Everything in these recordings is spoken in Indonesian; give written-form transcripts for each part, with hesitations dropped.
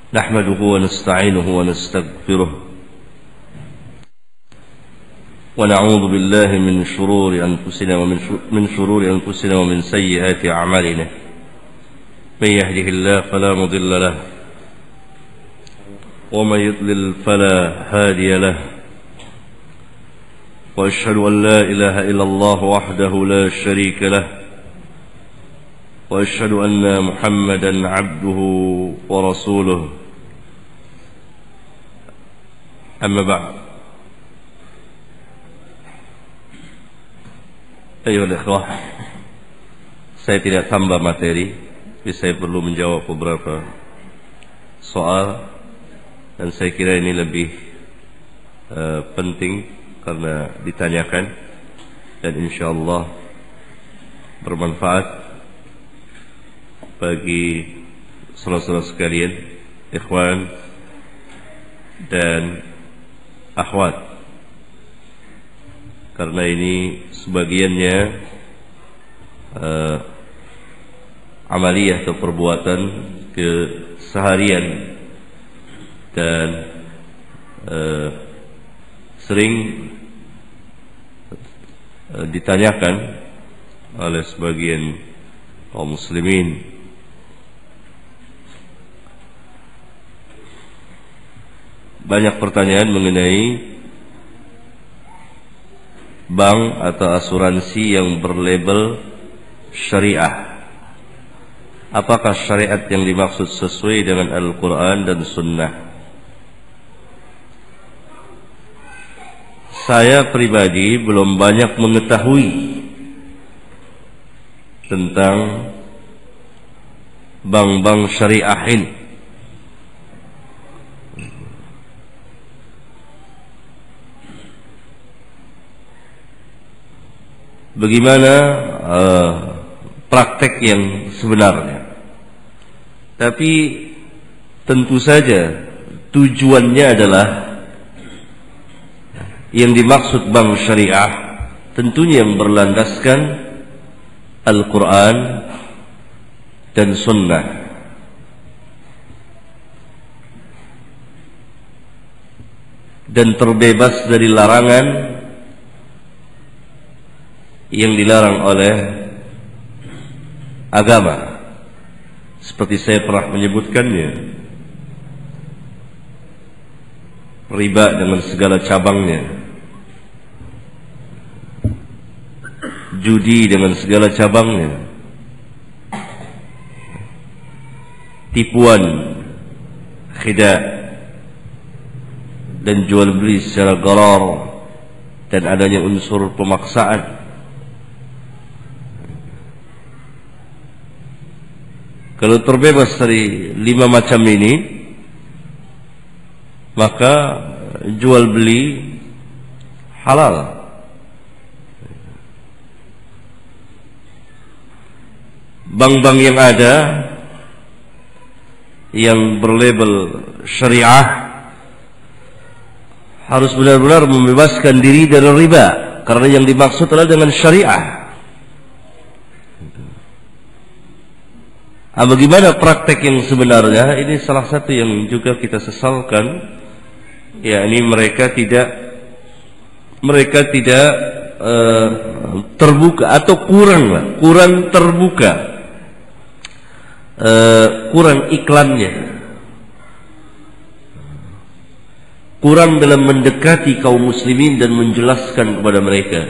نحمده ونستعينه ونستغفره ونعوذ بالله من شرور أنفسنا ومن سيئات أعمالنا. من يهده الله فلا مضل له ومن يضلل فلا هادي له. وأشهد أن لا إله إلا الله وحده لا شريك له وأشهد أن محمدا عبده ورسوله. أما بعد، ayo ikhwah, saya tidak tambah materi, tapi saya perlu menjawab beberapa soal, dan saya kira ini lebih penting karena ditanyakan dan insyaallah bermanfaat bagi saudara-saudara sekalian, ikhwan dan akhwat, karena ini sebagiannya amaliyah atau perbuatan keseharian dan sering ditanyakan oleh sebagian kaum muslimin. Banyak pertanyaan mengenai bank atau asuransi yang berlabel syariah. Apakah syariat yang dimaksud sesuai dengan Al-Quran dan Sunnah? Saya pribadi belum banyak mengetahui tentang bank-bank syariah ini. Bagaimana praktek yang sebenarnya? Tapi tentu saja tujuannya adalah yang dimaksud bank syariah tentunya yang berlandaskan Al-Quran dan Sunnah. Dan terbebas dari larangan yang dilarang oleh agama, seperti saya pernah menyebutkannya, riba dengan segala cabangnya, judi dengan segala cabangnya, tipuan, khida, dan jual beli secara gharar, dan adanya unsur pemaksaan. Kalau terbebas dari 5 macam ini, maka jual beli halal. Bank-bank yang ada yang berlabel syariah harus benar-benar membebaskan diri dari riba, karena yang dimaksud adalah dengan syariah. Bagaimana praktek yang sebenarnya? Ini salah satu yang juga kita sesalkan, yakni mereka tidak terbuka atau kurang terbuka, kurang iklannya, kurang dalam mendekati kaum muslimin dan menjelaskan kepada mereka.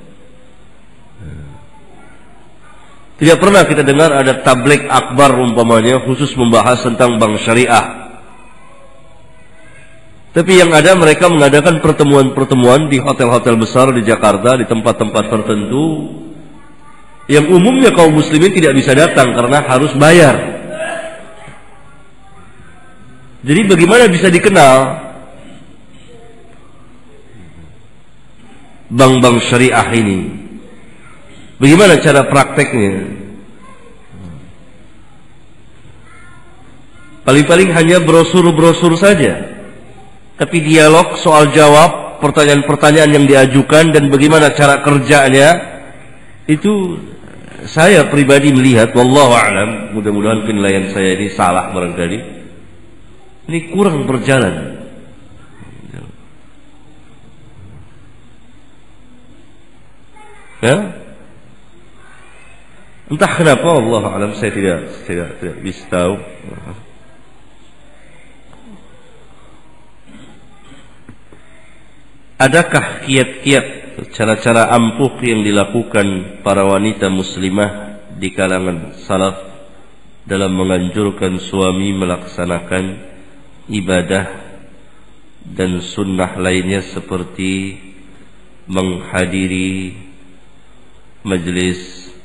Tidak pernah kita dengar ada tabligh akbar umpamanya khusus membahas tentang bank syariah. Tapi yang ada, mereka mengadakan pertemuan-pertemuan di hotel-hotel besar di Jakarta, di tempat-tempat tertentu yang umumnya kaum muslimin tidak bisa datang karena harus bayar. Jadi bagaimana bisa dikenal bank-bank syariah ini? Bagaimana cara prakteknya? Paling-paling hanya brosur-brosur saja. Tapi dialog, soal jawab, pertanyaan-pertanyaan yang diajukan dan bagaimana cara kerjanya, itu saya pribadi melihat, wallahu a'lam, mudah-mudahan penilaian saya ini salah barangkali, Ini kurang berjalan. Ya? Entah kenapa, Allah alam, saya tidak bisa tahu. Adakah kiat-kiat, cara-cara ampuh yang dilakukan para wanita muslimah di kalangan salaf dalam menganjurkan suami melaksanakan ibadah dan sunnah lainnya seperti menghadiri majelis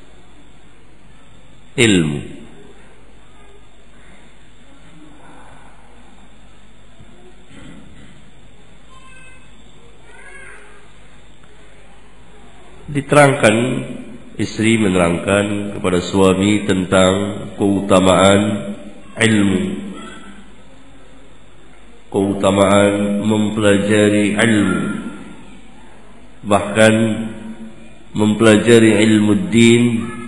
ilmu? Diterangkan, istri menerangkan kepada suami tentang keutamaan ilmu, keutamaan mempelajari ilmu, bahkan mempelajari ilmu din.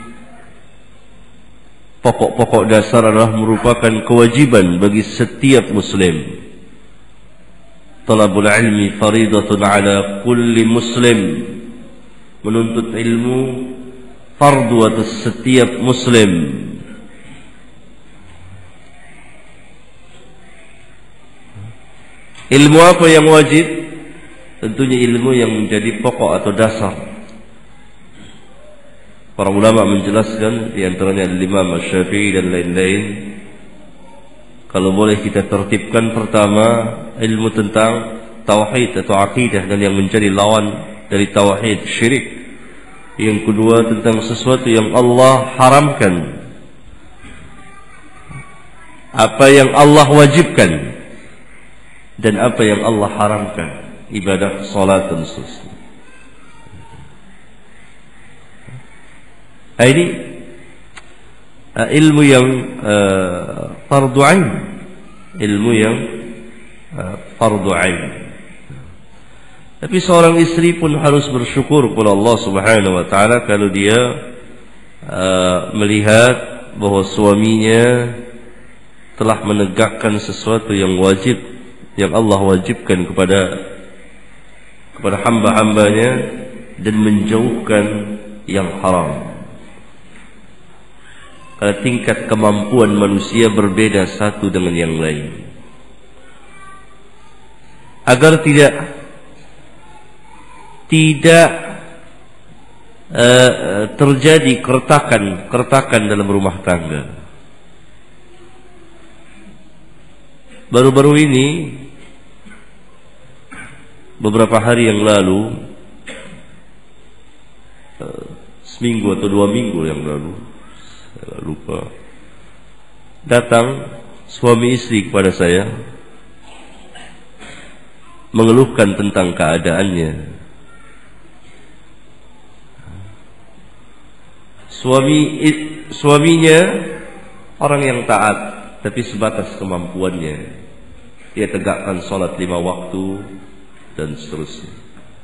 Pokok-pokok dasar adalah merupakan kewajiban bagi setiap muslim. Talabul ilmi faridatun ala kulli muslim. Menuntut ilmu fardu atas setiap muslim. Ilmu apa yang wajib? Tentunya ilmu yang menjadi pokok atau dasar. Para ulama menjelaskan, di antaranya Imam Syafi'i dan lain-lain, kalau boleh kita tertibkan, pertama ilmu tentang tauhid atau akidah dan yang menjadi lawan dari tauhid, syirik. Yang kedua tentang sesuatu yang Allah haramkan, apa yang Allah wajibkan dan apa yang Allah haramkan, ibadah salat dan seterusnya. Ini ilmu yang fardu ain, ilmu yang fardu ain. Tapi seorang istri pun harus bersyukur kepada Allah Subhanahu wa taala kalau dia melihat bahwa suaminya telah menegakkan sesuatu yang wajib, yang Allah wajibkan kepada hamba-hambanya, dan menjauhkan yang haram. Karena tingkat kemampuan manusia berbeda satu dengan yang lain. Agar tidak terjadi keretakan dalam rumah tangga. Baru-baru ini, beberapa hari yang lalu, seminggu atau 2 minggu yang lalu, saya lupa, datang suami istri kepada saya mengeluhkan tentang keadaannya. Suaminya orang yang taat, tapi sebatas kemampuannya. Dia tegakkan sholat 5 waktu dan seterusnya.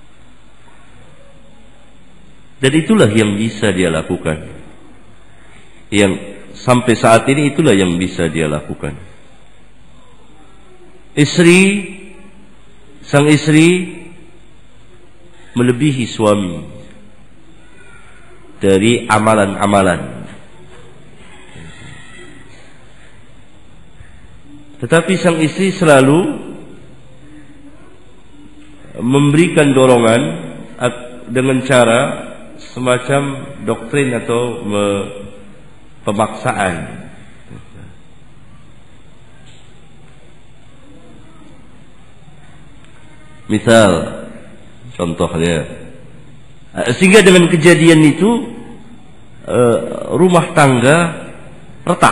Dan itulah yang bisa dia lakukan. Yang sampai saat ini itulah yang bisa dia lakukan. Sang istri melebihi suami dari amalan-amalan. Tetapi sang istri selalu memberikan dorongan dengan cara semacam doktrin atau pemaksaan. Misal, contohnya, sehingga dengan kejadian itu rumah tangga retak.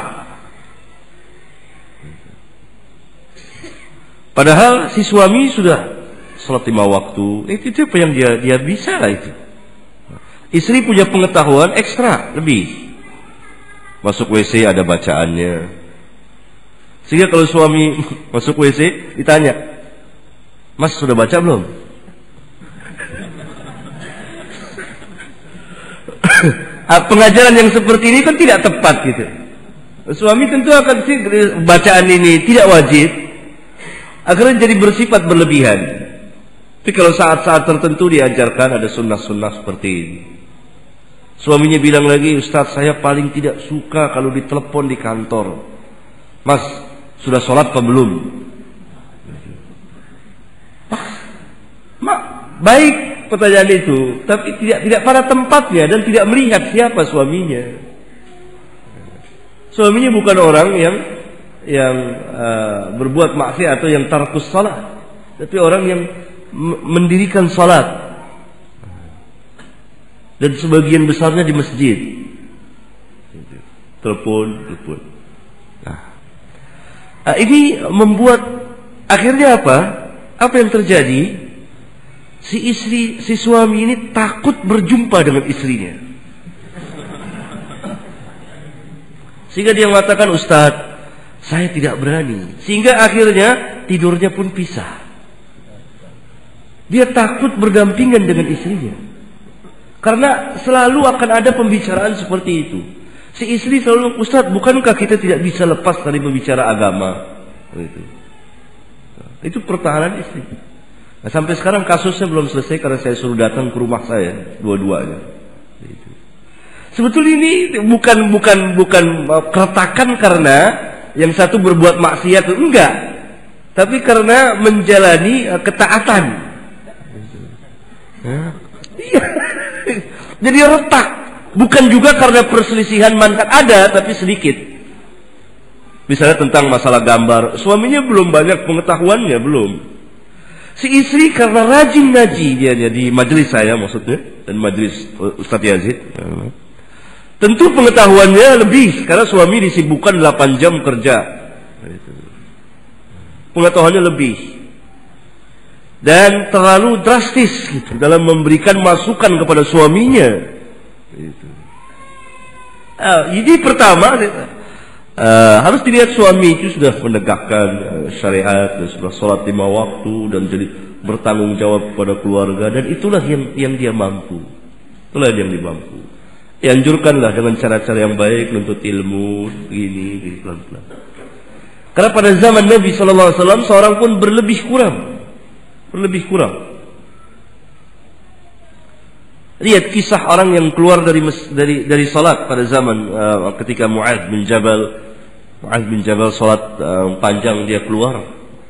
Padahal si suami sudah sholat 5 waktu, itu apa yang dia bisa lah itu. Istri punya pengetahuan ekstra lebih. Masuk WC ada bacaannya. Sehingga kalau suami masuk WC ditanya, "Mas sudah baca belum?" Pengajaran yang seperti ini kan tidak tepat gitu. Suami tentu akan bacaan ini tidak wajib, Akhirnya jadi bersifat berlebihan. Tapi kalau saat-saat tertentu diajarkan ada sunnah-sunnah seperti ini. Suaminya bilang lagi, Ustaz saya paling tidak suka kalau ditelepon di kantor. Mas, sudah sholat apa belum? Baik pertanyaan itu, tapi tidak pada tempatnya dan tidak melihat siapa suaminya. Suaminya bukan orang yang berbuat maksiat atau yang tarkus salat, tapi orang yang mendirikan salat. Dan sebagian besarnya di masjid. Telepon. Nah, ini membuat akhirnya apa? Apa yang terjadi? Si suami ini takut berjumpa dengan istrinya. Sehingga dia mengatakan, Ustaz, saya tidak berani. Sehingga akhirnya tidurnya pun pisah. Dia takut berdampingan dengan istrinya. Karena selalu akan ada pembicaraan seperti itu. Si istri selalu, Ustaz, bukankah kita tidak bisa lepas dari berbicara agama? Itu pertahanan istri. Nah, sampai sekarang kasusnya belum selesai karena saya suruh datang ke rumah saya dua-duanya. Sebetulnya ini bukan keretakan karena yang satu berbuat maksiat, enggak. Tapi karena menjalani ketaatan. Iya. Jadi retak. Bukan juga karena perselisihan manhaj, ada tapi sedikit. Misalnya tentang masalah gambar, suaminya belum banyak pengetahuannya, belum. Si istri karena rajin ngaji dia di majelis saya maksudnya, dan majelis Ustaz Yazid. Tentu pengetahuannya lebih karena suami disibukkan 8 jam kerja. Pengetahuannya lebih. Dan terlalu drastis gitu, dalam memberikan masukan kepada suaminya. Jadi pertama harus dilihat suami itu sudah menegakkan syariat dan sudah sholat 5 waktu dan jadi bertanggung jawab kepada keluarga, dan itulah yang dia mampu. Itulah yang dia mampu. Anjurkanlah dengan cara-cara yang baik menuntut ilmu ini pelan-pelan. Karena pada zaman Nabi SAW seorang pun berlebih kurang. Lihat kisah orang yang keluar dari salat pada zaman ketika Mu'adz bin Jabal salat panjang, dia keluar.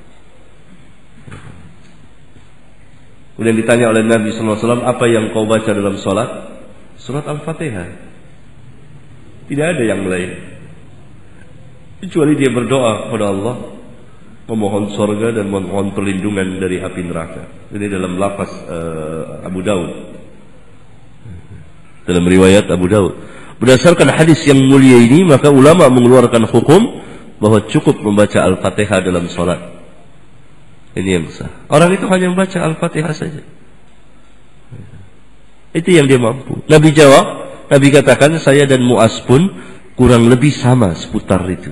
Kemudian ditanya oleh Nabi SAW, apa yang kau baca dalam salat? Surat Al-Fatihah. Tidak ada yang lain kecuali dia berdoa kepada Allah, memohon surga dan memohon perlindungan dari api neraka. Ini dalam lafaz Abu Daud. Dalam riwayat Abu Daud. Berdasarkan hadis yang mulia ini, maka ulama mengeluarkan hukum bahwa cukup membaca Al-Fatihah dalam salat. Ini yang sah. Orang itu hanya membaca Al-Fatihah saja. Itu yang dia mampu. Nabi jawab, Nabi katakan, saya dan Mu'az pun kurang lebih sama seputar itu.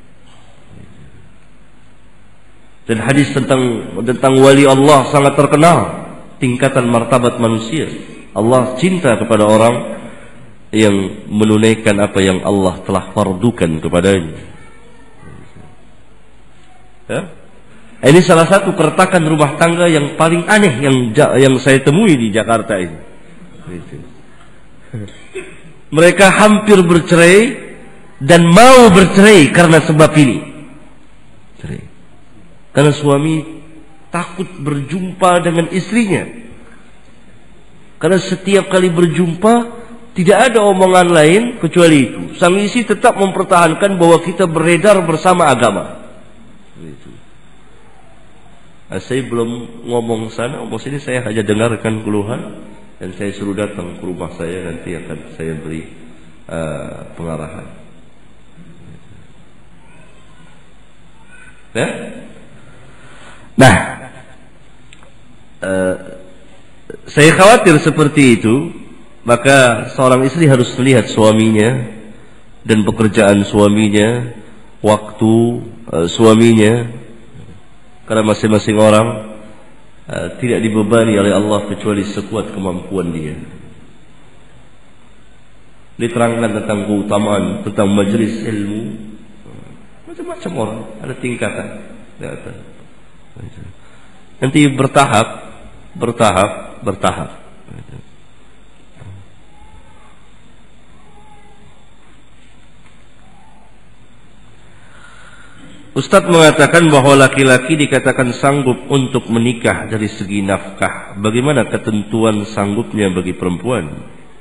Dan hadis tentang wali Allah sangat terkenal, tingkatan martabat manusia. Allah cinta kepada orang yang menunaikan apa yang Allah telah fardukan kepadanya. Ya? Ini salah satu keretakan rumah tangga yang paling aneh yang saya temui di Jakarta ini. Mereka hampir bercerai dan mau bercerai karena sebab ini. Karena suami takut berjumpa dengan istrinya. Karena setiap kali berjumpa tidak ada omongan lain kecuali itu. Sang istri tetap mempertahankan bahwa kita beredar bersama agama. Nah, saya belum ngomong sana, ngomong sini, saya hanya dengarkan keluhan dan saya suruh datang ke rumah saya, nanti akan saya beri pengarahan. Ya? Nah, saya khawatir seperti itu, maka seorang istri harus melihat suaminya dan pekerjaan suaminya, waktu suaminya, karena masing-masing orang tidak dibebani oleh Allah kecuali sekuat kemampuan dia. Diterangkan tentang keutamaan, tentang majelis ilmu, macam-macam orang, ada tingkatan. Nanti bertahap. Ustadz mengatakan bahwa laki-laki dikatakan sanggup untuk menikah dari segi nafkah. Bagaimana ketentuan sanggupnya bagi perempuan?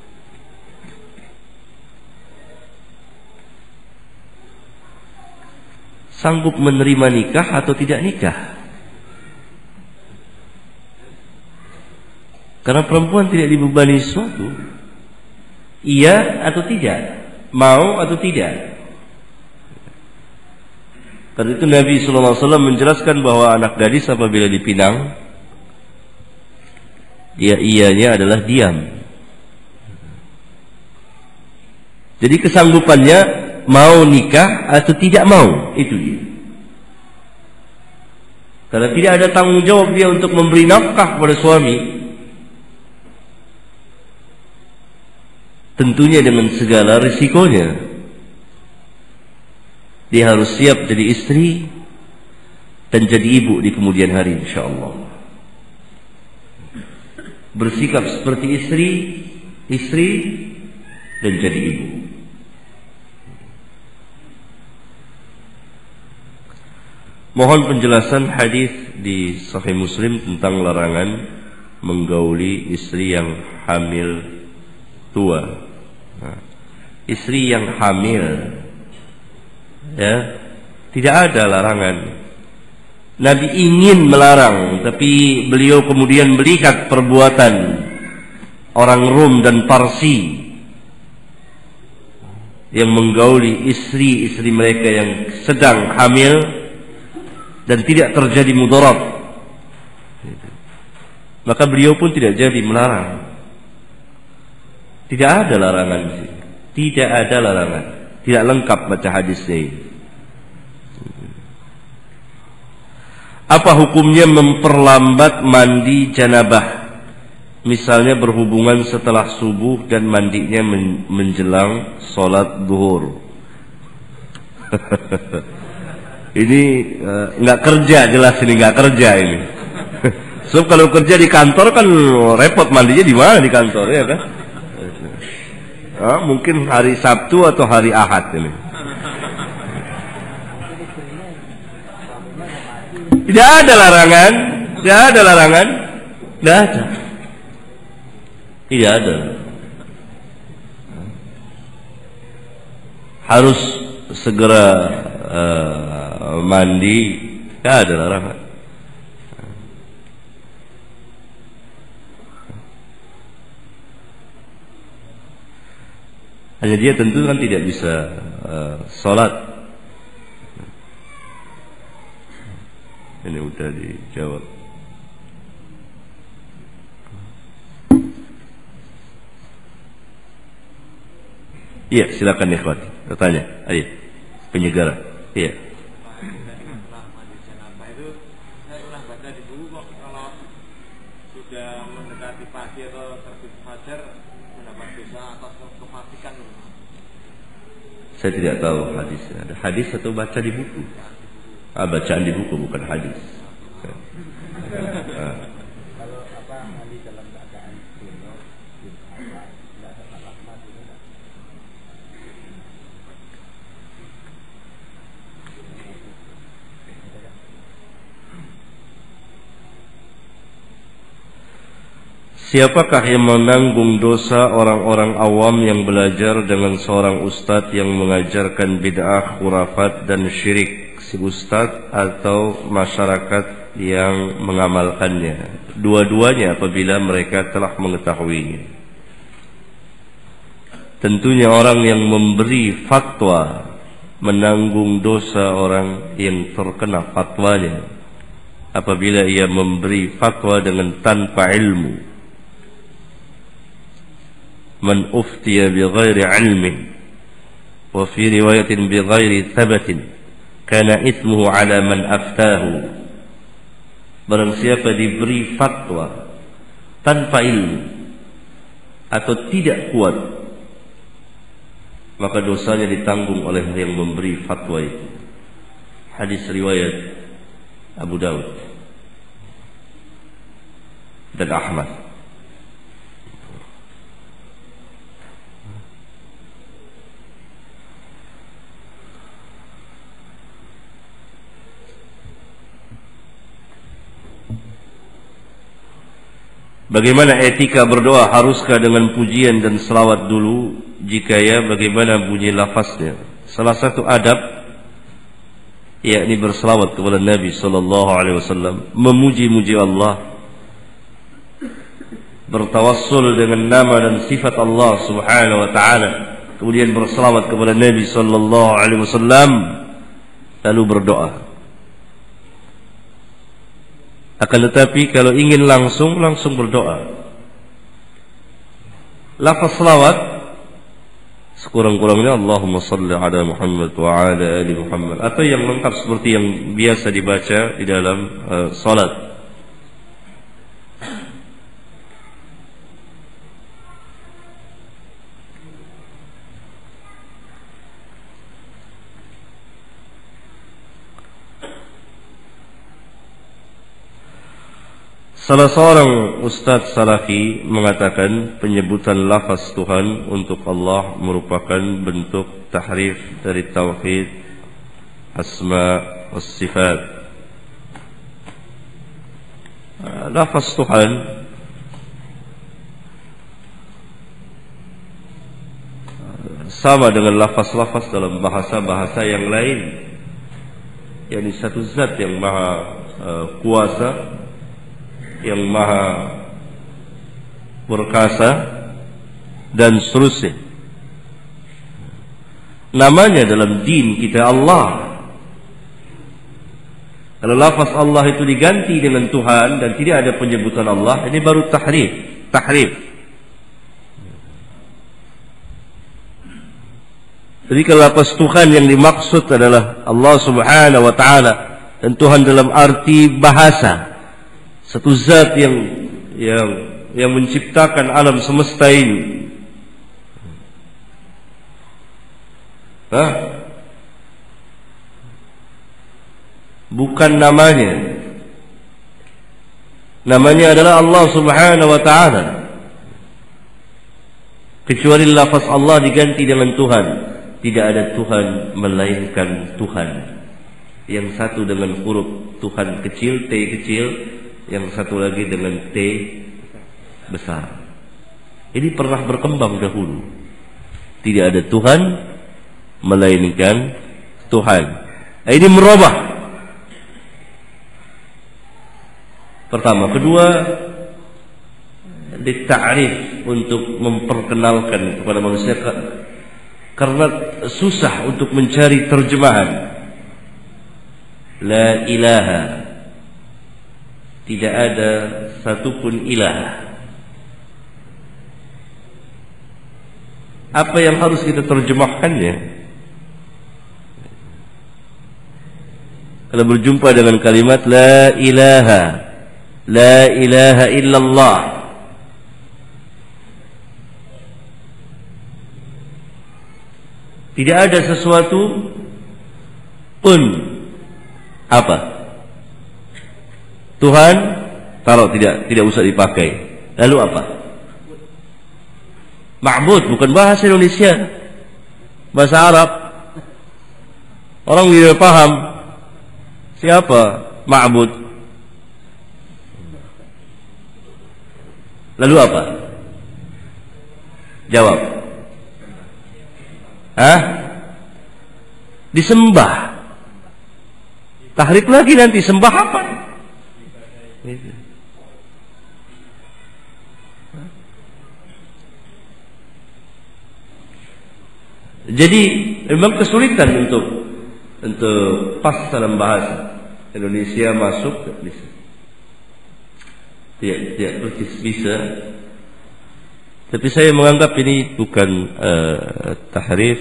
Sanggup menerima nikah atau tidak nikah? Karena perempuan tidak dibebani sesuatu. Iya atau tidak? Mau atau tidak? Karena itu Nabi SAW menjelaskan bahwa anak gadis apabila dipinang, iyanya adalah diam. Jadi kesanggupannya mau nikah atau tidak mau, itu dia. Karena tidak ada tanggung jawab dia untuk memberi nafkah kepada suami, tentunya dengan segala risikonya. Dia harus siap jadi istri dan jadi ibu di kemudian hari, insyaallah. Bersikap seperti istri dan jadi ibu. Mohon penjelasan hadis di Sahih Muslim tentang larangan menggauli istri yang hamil tua. Nah, istri yang hamil, ya, tidak ada larangan. Nabi ingin melarang, tapi beliau kemudian melihat perbuatan orang Rom dan Parsi yang menggauli istri-istri mereka yang sedang hamil dan tidak terjadi mudarat. Maka beliau pun tidak jadi melarang. Tidak ada larangan. Tidak ada larangan. Tidak lengkap baca hadisnya ini. Apa hukumnya memperlambat mandi janabah? Misalnya berhubungan setelah subuh dan mandinya menjelang sholat zuhur. Ini nggak kerja, jelas ini nggak kerja ini. Sebab kalau kerja di kantor kan repot, mandinya di mana di kantor, ya kan? Mungkin hari Sabtu atau hari Ahad ini. Tidak ada larangan, tidak ada larangan, tidak ada, tidak ada. Harus segera mandi, tidak ada larangan. Hanya dia tentu kan tidak bisa sholat. Ini udah dijawab. Iya, silakan ya ikhwan. Bertanya. Ayo. Penyegaran. Iya. Mendekati pagi atau terbit fajar mendapat dosa atas kefasikan. Saya tidak tahu hadisnya. Ada hadis atau baca di buku? Bacaan di buku bukan hadis. Kalau mandi dalam keadaan junub, tidak ada salah mandi. Siapakah yang menanggung dosa orang-orang awam yang belajar dengan seorang ustadz yang mengajarkan bid'ah, khurafat dan syirik? Si ustadz atau masyarakat yang mengamalkannya? Dua-duanya apabila mereka telah mengetahuinya. Tentunya orang yang memberi fatwa menanggung dosa orang yang terkena fatwanya apabila ia memberi fatwa dengan tanpa ilmu. Man uftiya bighairi ilmin wa fi riwayatin bighairi thabatin kana ithmuhu ala man aftahu. Barang siapa diberi fatwa tanpa ilmu atau tidak kuat, maka dosanya ditanggung oleh yang memberi fatwa itu. Hadis riwayat Abu Daud. dan Ahmad. Bagaimana etika berdoa? Haruskah dengan pujian dan selawat dulu? Jika ya, bagaimana bunyi lafaznya? Salah satu adab yakni berselawat kepada Nabi sallallahu alaihi wasallam, memuji-muji Allah, bertawassul dengan nama dan sifat Allah Subhanahu wa taala, kemudian berselawat kepada Nabi sallallahu alaihi wasallam, lalu berdoa. Akan tetapi kalau ingin langsung berdoa. Lafaz selawat sekurang-kurangnya Allahumma salli ala Muhammad wa ala ali Muhammad, atau yang lengkap seperti yang biasa dibaca di dalam salat. Salah seorang ustadz salafi mengatakan penyebutan lafaz Tuhan untuk Allah merupakan bentuk tahrif dari tauhid asma was sifat. Lafaz Tuhan sama dengan lafaz-lafaz dalam bahasa-bahasa yang lain, yakni satu zat yang maha kuasa, yang maha perkasa, dan seterusnya. Namanya dalam din kita Allah. Kalau lafaz Allah itu diganti dengan Tuhan dan tidak ada penyebutan Allah, ini baru tahrif. Jadi kalau lafaz Tuhan yang dimaksud adalah Allah Subhanahu wa taala, dan Tuhan dalam arti bahasa, satu zat yang menciptakan alam semesta ini. Bukan namanya. Namanya adalah Allah Subhanahu wa taala. Kecuali lafaz Allah diganti dengan Tuhan, tidak ada Tuhan melainkan Tuhan. Yang satu dengan huruf Tuhan kecil, T kecil, yang satu lagi dengan T besar. Ini pernah berkembang dahulu. Tidak ada Tuhan melainkan Tuhan. Ini merubah. Pertama, kedua, dita'rif untuk memperkenalkan kepada manusia, karena susah untuk mencari terjemahan. La ilaha, tidak ada satupun ilah. Apa yang harus kita terjemahkannya? Kalau berjumpa dengan kalimat la ilaha illallah, tidak ada sesuatu pun apa Tuhan, taruh tidak usah dipakai. Lalu apa? Ma'bud, bukan bahasa Indonesia, bahasa Arab. Orang tidak paham siapa ma'bud. Lalu apa? Jawab. Disembah. Tahrif lagi nanti, sembah apa? Jadi memang kesulitan untuk pas dalam bahasa Indonesia masuk tidak bisa. Tapi saya menganggap ini bukan tahrif,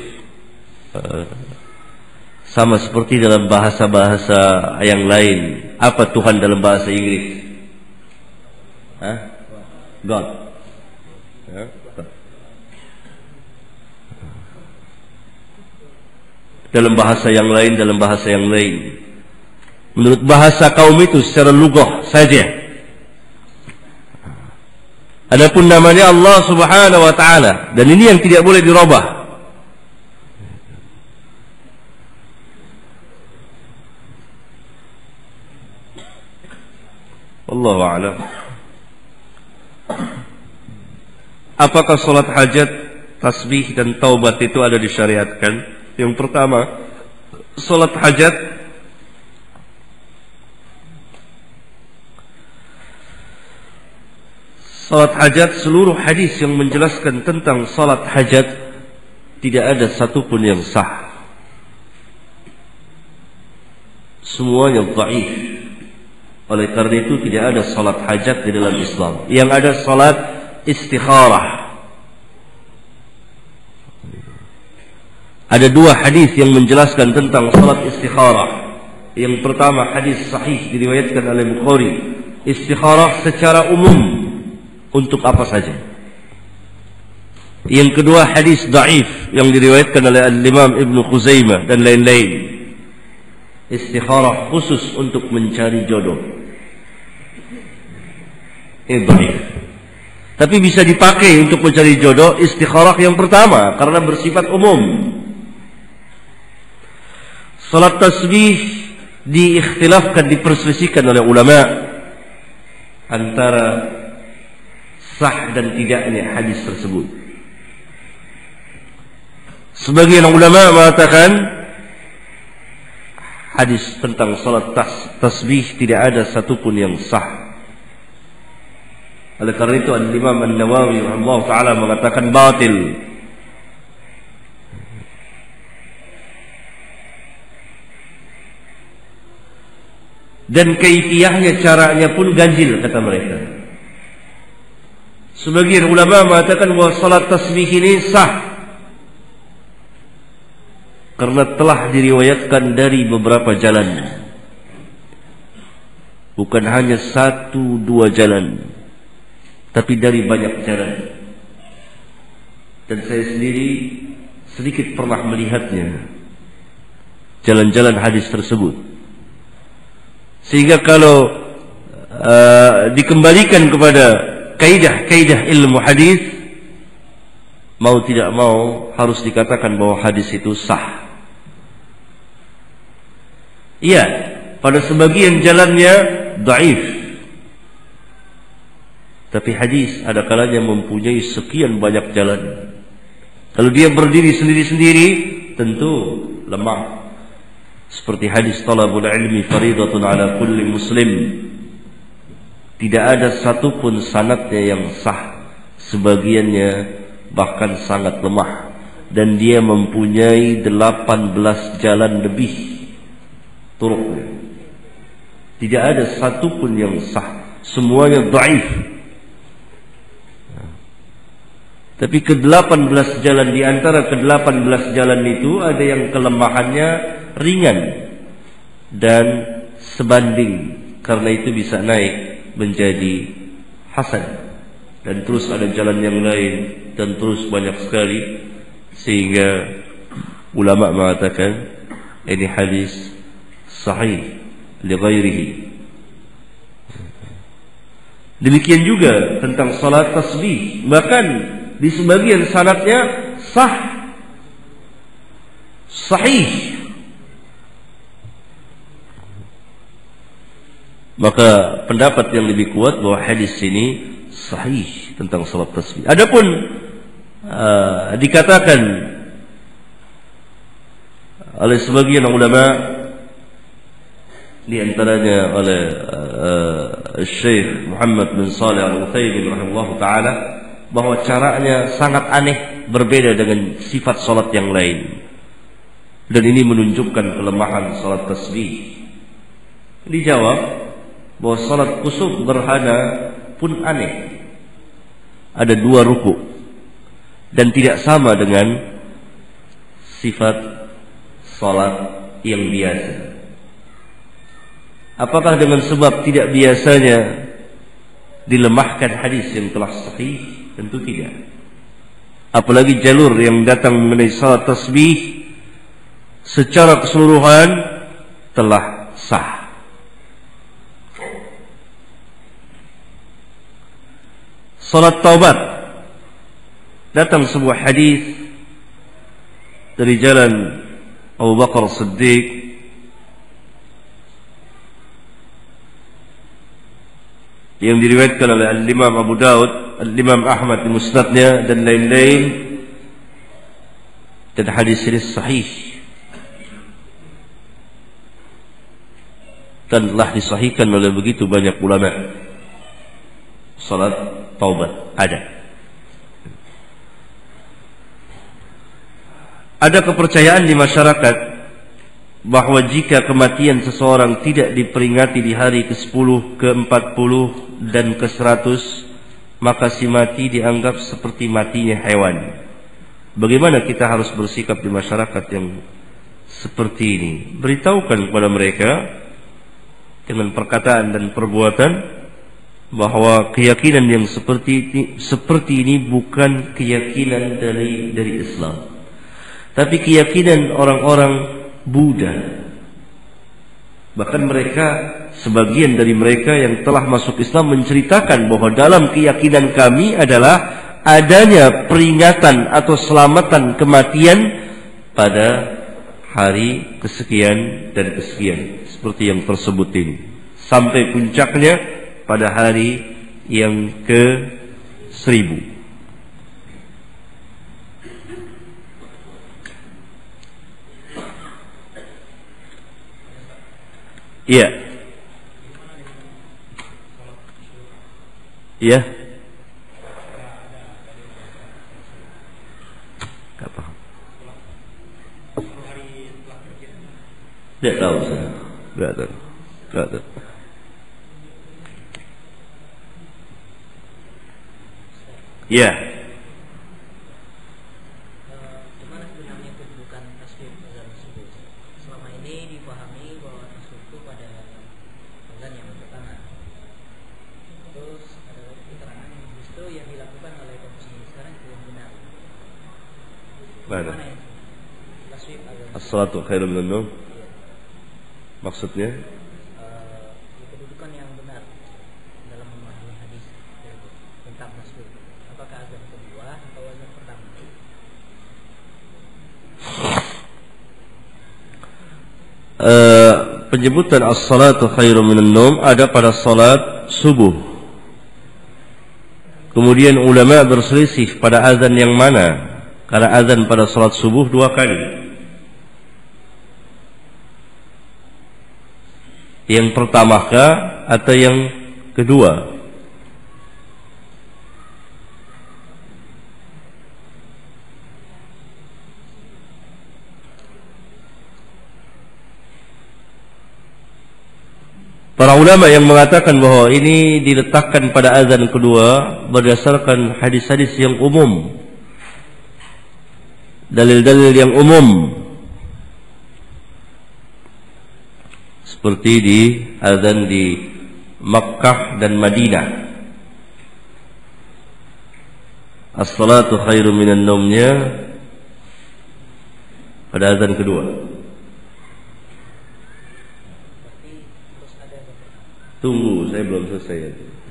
sama seperti dalam bahasa-bahasa yang lain. Apa Tuhan dalam bahasa Inggris? God. Dalam bahasa yang lain, menurut bahasa kaum itu secara lugah saja. Adapun namanya Allah Subhanahu wa taala, dan ini yang tidak boleh dirubah. Wallahu a'lam. Apakah salat hajat, tasbih dan taubat itu ada disyariatkan? Yang pertama, salat hajat seluruh hadis yang menjelaskan tentang salat hajat tidak ada satupun yang sah. Semuanya dhaif. Oleh karena itu tidak ada salat hajat di dalam Islam. Yang ada salat istikharah. Ada dua hadis yang menjelaskan tentang salat istikharah. Yang pertama hadis sahih diriwayatkan oleh Bukhari. Istikharah secara umum untuk apa saja. Yang kedua hadis dhaif yang diriwayatkan oleh Al-Imam Ibn Khuzaimah dan lain-lain. Istikharah khusus untuk mencari jodoh. Dhaif. Tapi bisa dipakai untuk mencari jodoh istikharah yang pertama karena bersifat umum. Salat tasbih diikhtilafkan, diperselisihkan oleh ulama antara sah dan tidaknya hadis tersebut. Sebagian ulama mengatakan hadis tentang salat tasbih tidak ada satupun yang sah. Oleh karena itu Al-Imam An-Nawawi rahimahullah ta'ala mengatakan batil. Dan kaifiyahnya, caranya pun ganjil kata mereka. Sebagian ulama mengatakan bahwa salat tasbih ini sah karena telah diriwayatkan dari beberapa jalan, bukan hanya 1-2 jalan, tapi dari banyak jalan. Dan saya sendiri sedikit pernah melihatnya, jalan-jalan hadis tersebut. Sehingga kalau dikembalikan kepada kaidah-kaidah ilmu hadis, mau tidak mau harus dikatakan bahwa hadis itu sah. Iya, pada sebagian jalannya dhaif. Tapi hadis ada kalanya mempunyai sekian banyak jalan. Kalau dia berdiri sendiri-sendiri, tentu lemah. Seperti hadis talabul ilmi faridatun ala kulli muslim. Tidak ada satupun sanadnya yang sah. Sebagiannya bahkan sangat lemah. Dan dia mempunyai 18 jalan lebih turuknya. Tidak ada satupun yang sah. Semuanya dhaif. Tapi ke-18 jalan, di antara ke-18 jalan itu ada yang kelemahannya ringan dan sebanding, karena itu bisa naik menjadi hasan. Dan terus ada jalan yang lain dan terus banyak sekali, sehingga ulama mengatakan ini hadis sahih li ghairihi. Demikian juga tentang salat tasbih, bahkan di sebagian sanadnya sahih. Maka pendapat yang lebih kuat bahwa hadis ini sahih tentang salat tasbih. Adapun dikatakan oleh sebagian ulama, di antaranya oleh Syekh Muhammad bin Shalih Al-Utsaimin rahimahullah taala, bahwa caranya sangat aneh, berbeda dengan sifat salat yang lain. Dan ini menunjukkan kelemahan salat tasbih. Dijawab bahwa salat kusuf gerhana pun aneh. Ada 2 ruku dan tidak sama dengan sifat salat yang biasa. Apakah dengan sebab tidak biasanya dilemahkan hadis yang telah sahih? Tentu tidak. Apalagi jalur yang datang mengenai salat tasbih secara keseluruhan telah sah. salat taubat. Datang sebuah hadis dari jalan Abu Bakar Siddiq yang diriwayatkan oleh Al-Imam Abu Daud, Al-Imam Ahmad di Musnadnya dan lain-lain, dan hadis ini sahih dan telah disahihkan oleh begitu banyak ulama. Salat taubat ada kepercayaan di masyarakat bahwa jika kematian seseorang tidak diperingati di hari ke-10, ke-40 dan ke-100, maka si mati dianggap seperti matinya hewan. Bagaimana kita harus bersikap di masyarakat yang seperti ini? Beritahukan kepada mereka dengan perkataan dan perbuatan bahwa keyakinan yang seperti ini bukan keyakinan dari Islam, tapi keyakinan orang-orang Buddha. Bahkan mereka, sebagian dari mereka yang telah masuk Islam menceritakan bahwa dalam keyakinan kami adalah adanya peringatan atau selamatan kematian pada hari kesekian dan kesekian, seperti yang tersebut ini, sampai puncaknya pada hari yang ke-1000. Iya. Iya. Enggak paham. Tidak tahu saya. Enggak tahu. Iya. Gimana sebenarnya kedudukan tasbih azan subuh? Selama ini dipahami bahwa tasbih itu pada azan yang pertama. Terus ada keterangan yang justru yang dilakukan oleh kaum muslimin sekarang itu yang benar. Mana? Tasbih azan. As-salatu khairun minan naum. Maksudnya? Kedudukan yang benar dalam memahami hadis tentang tasbih. Apakah azan kedua atau azan pertama? Penyebutan as-salatu khairum minan naum ada pada salat subuh. Kemudian ulama berselisih pada azan yang mana, karena azan pada salat subuh 2 kali. Yang pertamakah atau yang kedua? Para ulama yang mengatakan bahwa ini diletakkan pada azan kedua berdasarkan hadis-hadis yang umum, dalil-dalil yang umum, seperti di azan di Makkah dan Madinah. As-salatu khairum minan naumnya pada azan kedua. Tunggu, saya belum selesai.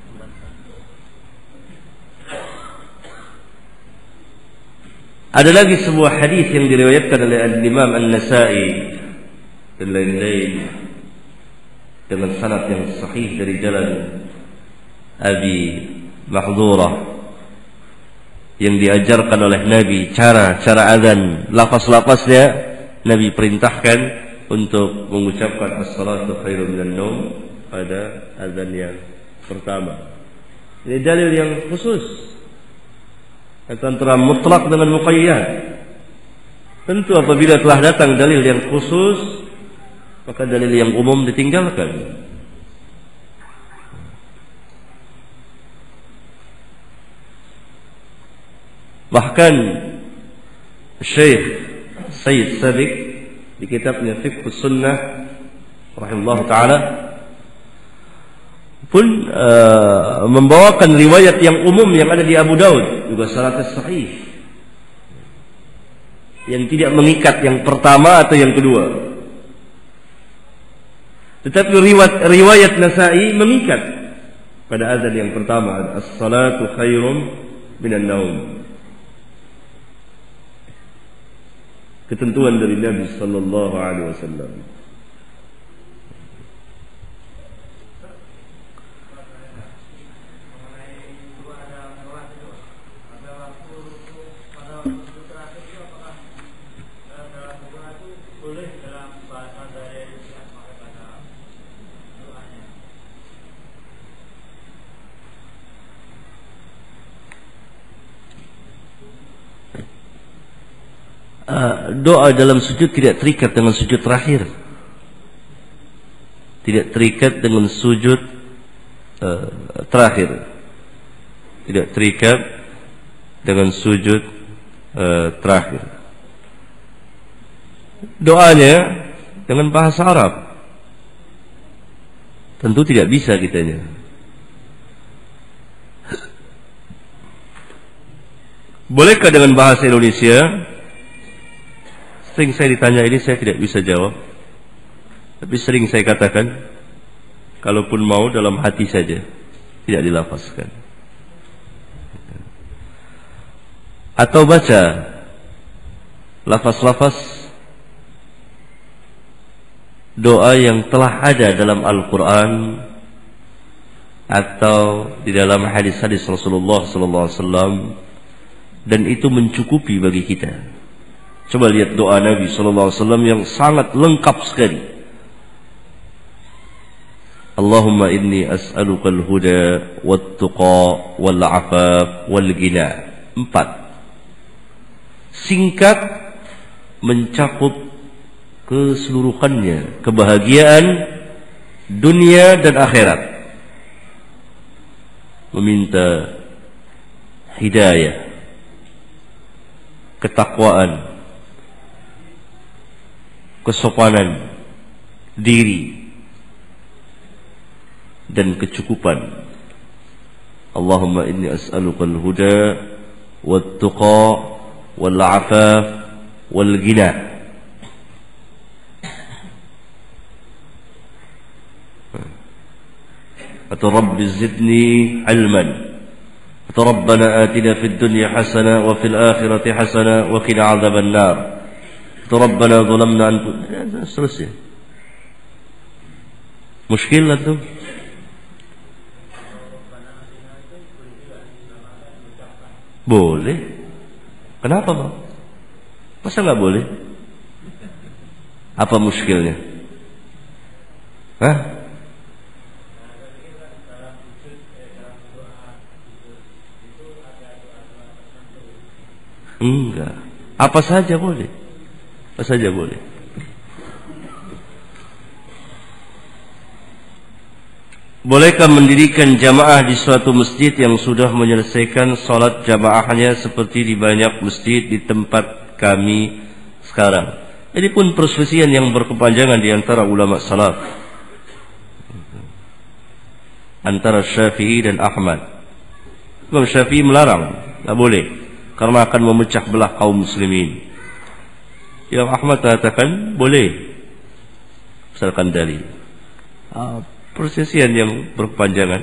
Ada lagi sebuah hadis yang diriwayatkan oleh Al-Imam An-Nasa'i dan lain-lain dengan sanad yang sahih dari jalan Abi Mahdhurah, yang diajarkan oleh Nabi cara azan, lafaz-lafaznya Nabi perintahkan untuk mengucapkan as-salatu khairum minan naum pada azan yang pertama. Ini dalil yang khusus antara mutlak dengan muqayyad. Tentu apabila telah datang dalil yang khusus, maka dalil yang umum ditinggalkan. Bahkan Syekh Sayyid Sabiq di kitabnya Fiqh Sunnah rahimahullah ta'ala pun membawakan riwayat yang umum yang ada di Abu Daud, juga sanad sahih, yang tidak mengikat yang pertama atau yang kedua. Tetapi riwayat Nasa'i mengikat pada azan yang pertama, as-salatu khairum minan naum. Ketentuan dari Nabi sallallahu alaihi wasallam. Doa dalam sujud tidak terikat dengan sujud terakhir, tidak terikat dengan sujud terakhir, tidak terikat dengan sujud terakhir. Doanya dengan bahasa Arab tentu tidak bisa kitanya. Bolehkah dengan bahasa Indonesia? Sering saya ditanya ini, saya tidak bisa jawab. Tapi sering saya katakan, kalaupun mau dalam hati saja, tidak dilafazkan. Atau baca lafaz-lafaz doa yang telah ada dalam Al-Quran atau di dalam hadis-hadis Rasulullah SAW, dan itu mencukupi bagi kita. Coba lihat doa Nabi SAW yang sangat lengkap sekali. Allahumma inni as'alukal huda wat-tuqa wal-'afaf wal-ghina. 4. Singkat, mencakup keseluruhannya, kebahagiaan dunia dan akhirat. Meminta hidayah, ketakwaan, kesopanan diri, dan kecukupan. Allahumma inni as'alukal huda wat-tuqa wal-'afaf wal-ghina. Atau Rabbi zidni ilman. Atau Rabbana atina fid dunya hasanah wa fil akhirati hasanah wa qina 'adzaban nar. Rabbana zalamna anfusana, seterusnya. Muskil lah tu. Boleh. Kenapa bang? Masa nggak boleh? Apa muskilnya? Hah? Enggak. Apa saja boleh. Apa saja boleh. Bolehkah mendirikan jamaah di suatu masjid yang sudah menyelesaikan sholat jamaahnya seperti di banyak masjid di tempat kami sekarang? Ini pun perselisihan yang berkepanjangan di antara ulama salaf, antara Syafi'i dan Ahmad. Imam Syafi'i melarang, tidak boleh, karena akan memecah belah kaum muslimin. Imam Ahmad mengatakan boleh, misalkan dalil. Perselisihan yang berkepanjangan.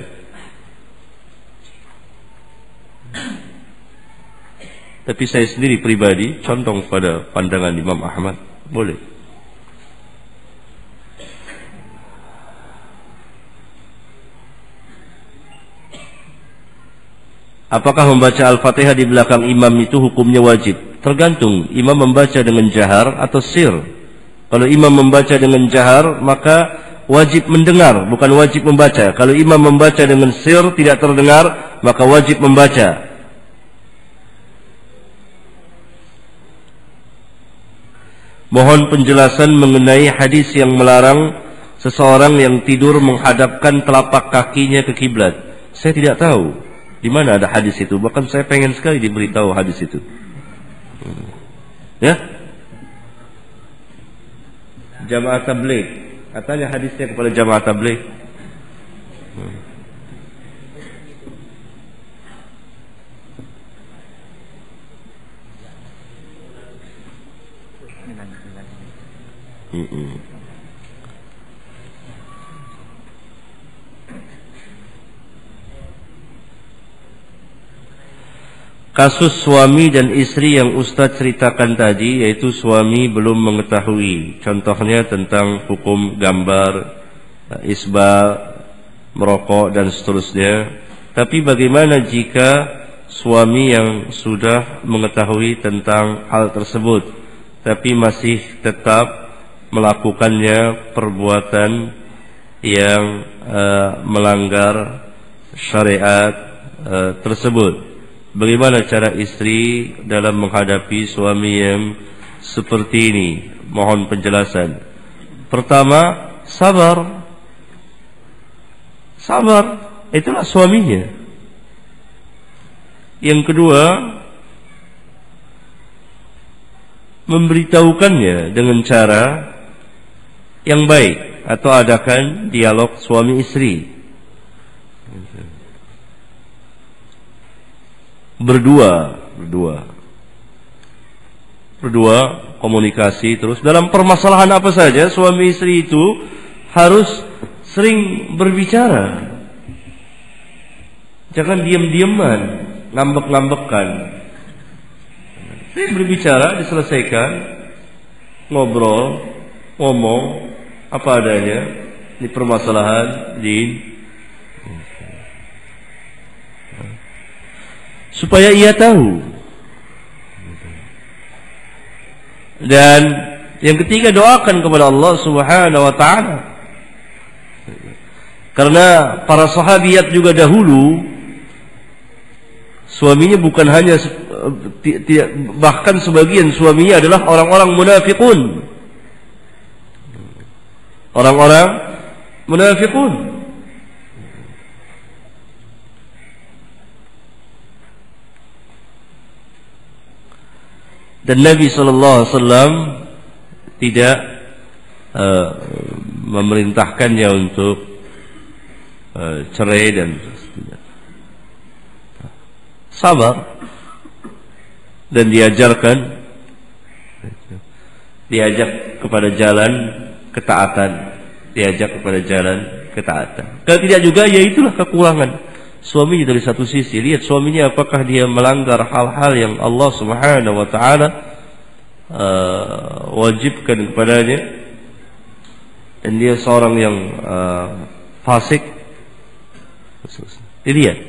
Tapi saya sendiri pribadi condong pada pandangan Imam Ahmad, boleh. Apakah membaca Al-Fatihah di belakang imam itu hukumnya wajib? Tergantung, imam membaca dengan jahar atau sir. Kalau imam membaca dengan jahar, maka wajib mendengar, bukan wajib membaca. Kalau imam membaca dengan sir, tidak terdengar, maka wajib membaca. Mohon penjelasan mengenai hadis yang melarang seseorang yang tidur menghadapkan telapak kakinya ke kiblat. Saya tidak tahu di mana ada hadis itu. Bahkan saya pengen sekali diberitahu hadis itu. Ya? Jamaah tabligh. Katanya hadisnya kepada jamaah tabligh. kasus suami dan istri yang Ustadz ceritakan tadi, yaitu suami belum mengetahui, contohnya tentang hukum gambar, isbal, merokok dan seterusnya. Tapi bagaimana jika suami yang sudah mengetahui tentang hal tersebut tapi masih tetap melakukannya perbuatan yang melanggar syariat tersebut? Bagaimana cara istri dalam menghadapi suami yang seperti ini? Mohon penjelasan. Pertama, sabar. Sabar, itulah suaminya. Yang kedua, memberitahukannya dengan cara yang baik atau adakan dialog suami istri. Berdua komunikasi terus dalam permasalahan apa saja. Suami istri itu harus sering berbicara, jangan diam-diaman, ngambek-ngambekan. Berbicara, diselesaikan, ngobrol, ngomong apa adanya di permasalahan supaya ia tahu. Dan yang ketiga, doakan kepada Allah Subhanahu wa taala. Karena para sahabiat juga dahulu suaminya bukan hanya bahkan sebagian suaminya adalah orang-orang munafiqun. Orang-orang munafiqun. Dan Nabi SAW tidak memerintahkannya untuk cerai dan sabar, dan diajak kepada jalan ketaatan, Kalau tidak juga, ya itulah kekurangan suami dari satu sisi. Lihat suaminya apakah dia melanggar hal-hal yang Allah Subhanahu wa taala wajibkan kepadanya, dan dia seorang yang fasik. Dilihat.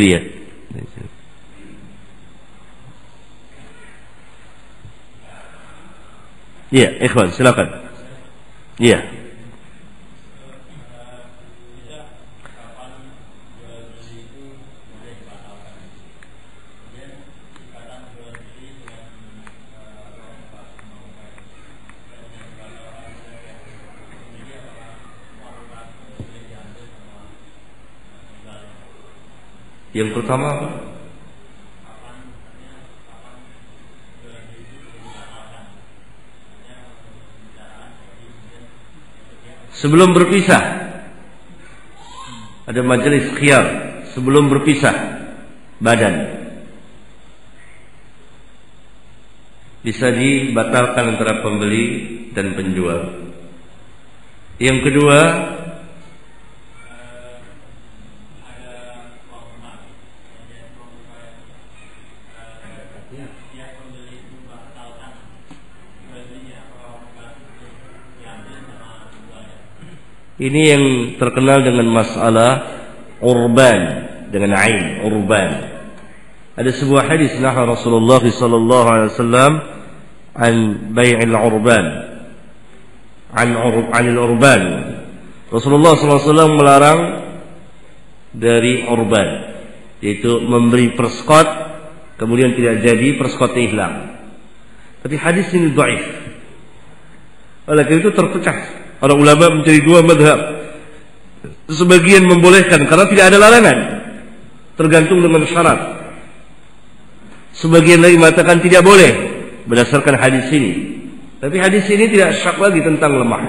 Iya, ikhwan, silakan. Iya. Yang pertama apa? Sebelum berpisah, ada majelis khiyar sebelum berpisah badan. Bisa dibatalkan antara pembeli dan penjual. Yang kedua, ini yang terkenal dengan masalah urban, dengan ain, urban. Ada sebuah hadis naha Rasulullah sallallahu alaihi wasallam an bai'il urban, anil urban. Rasulullah sallallahu alaihi wasallam melarang dari urban, yaitu memberi perskot kemudian tidak jadi, perskotnya hilang. Tapi hadis ini dhaif. Oleh karena itu terpecah. Para ulama mencari dua madhab. Sebagian membolehkan karena tidak ada larangan, tergantung dengan syarat. Sebagian lagi mengatakan tidak boleh berdasarkan hadis ini. Tapi hadis ini tidak syak lagi tentang lemah.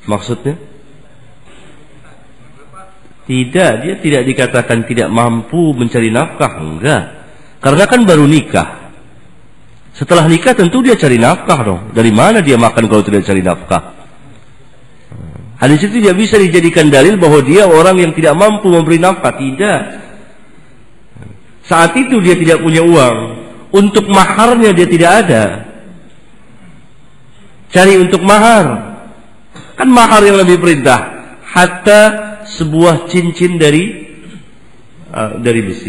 Maksudnya? Tidak, dia tidak dikatakan tidak mampu mencari nafkah, enggak. Karena kan baru nikah. Setelah nikah tentu dia cari nafkah dong. Dari mana dia makan kalau tidak cari nafkah? Hadis itu tidak bisa dijadikan dalil bahwa dia orang yang tidak mampu memberi nafkah. Tidak. Saat itu dia tidak punya uang. Untuk maharnya dia tidak ada. Cari untuk mahar. Kan mahar yang lebih perintah. Hatta sebuah cincin dari besi.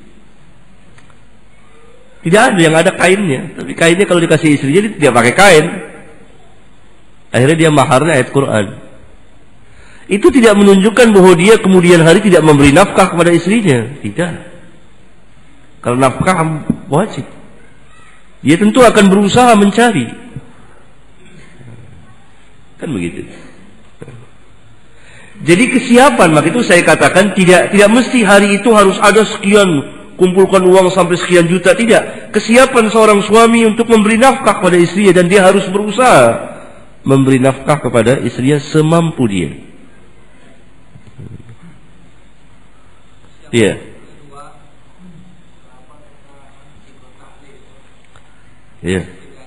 Tidak ada, yang ada kainnya. Tapi kainnya kalau dikasih istrinya dia tidak pakai kain. Akhirnya dia maharnya ayat Quran. Itu tidak menunjukkan bahwa dia kemudian hari tidak memberi nafkah kepada istrinya. Tidak. Kalau nafkah wajib. Dia tentu akan berusaha mencari. Kan begitu. Jadi kesiapan, maka itu saya katakan tidak mesti hari itu harus ada sekian, kumpulkan uang sampai sekian juta, tidak. Kesiapan seorang suami untuk memberi nafkah kepada istrinya, dan dia harus berusaha memberi nafkah kepada istrinya semampu dia. Iya. Iya.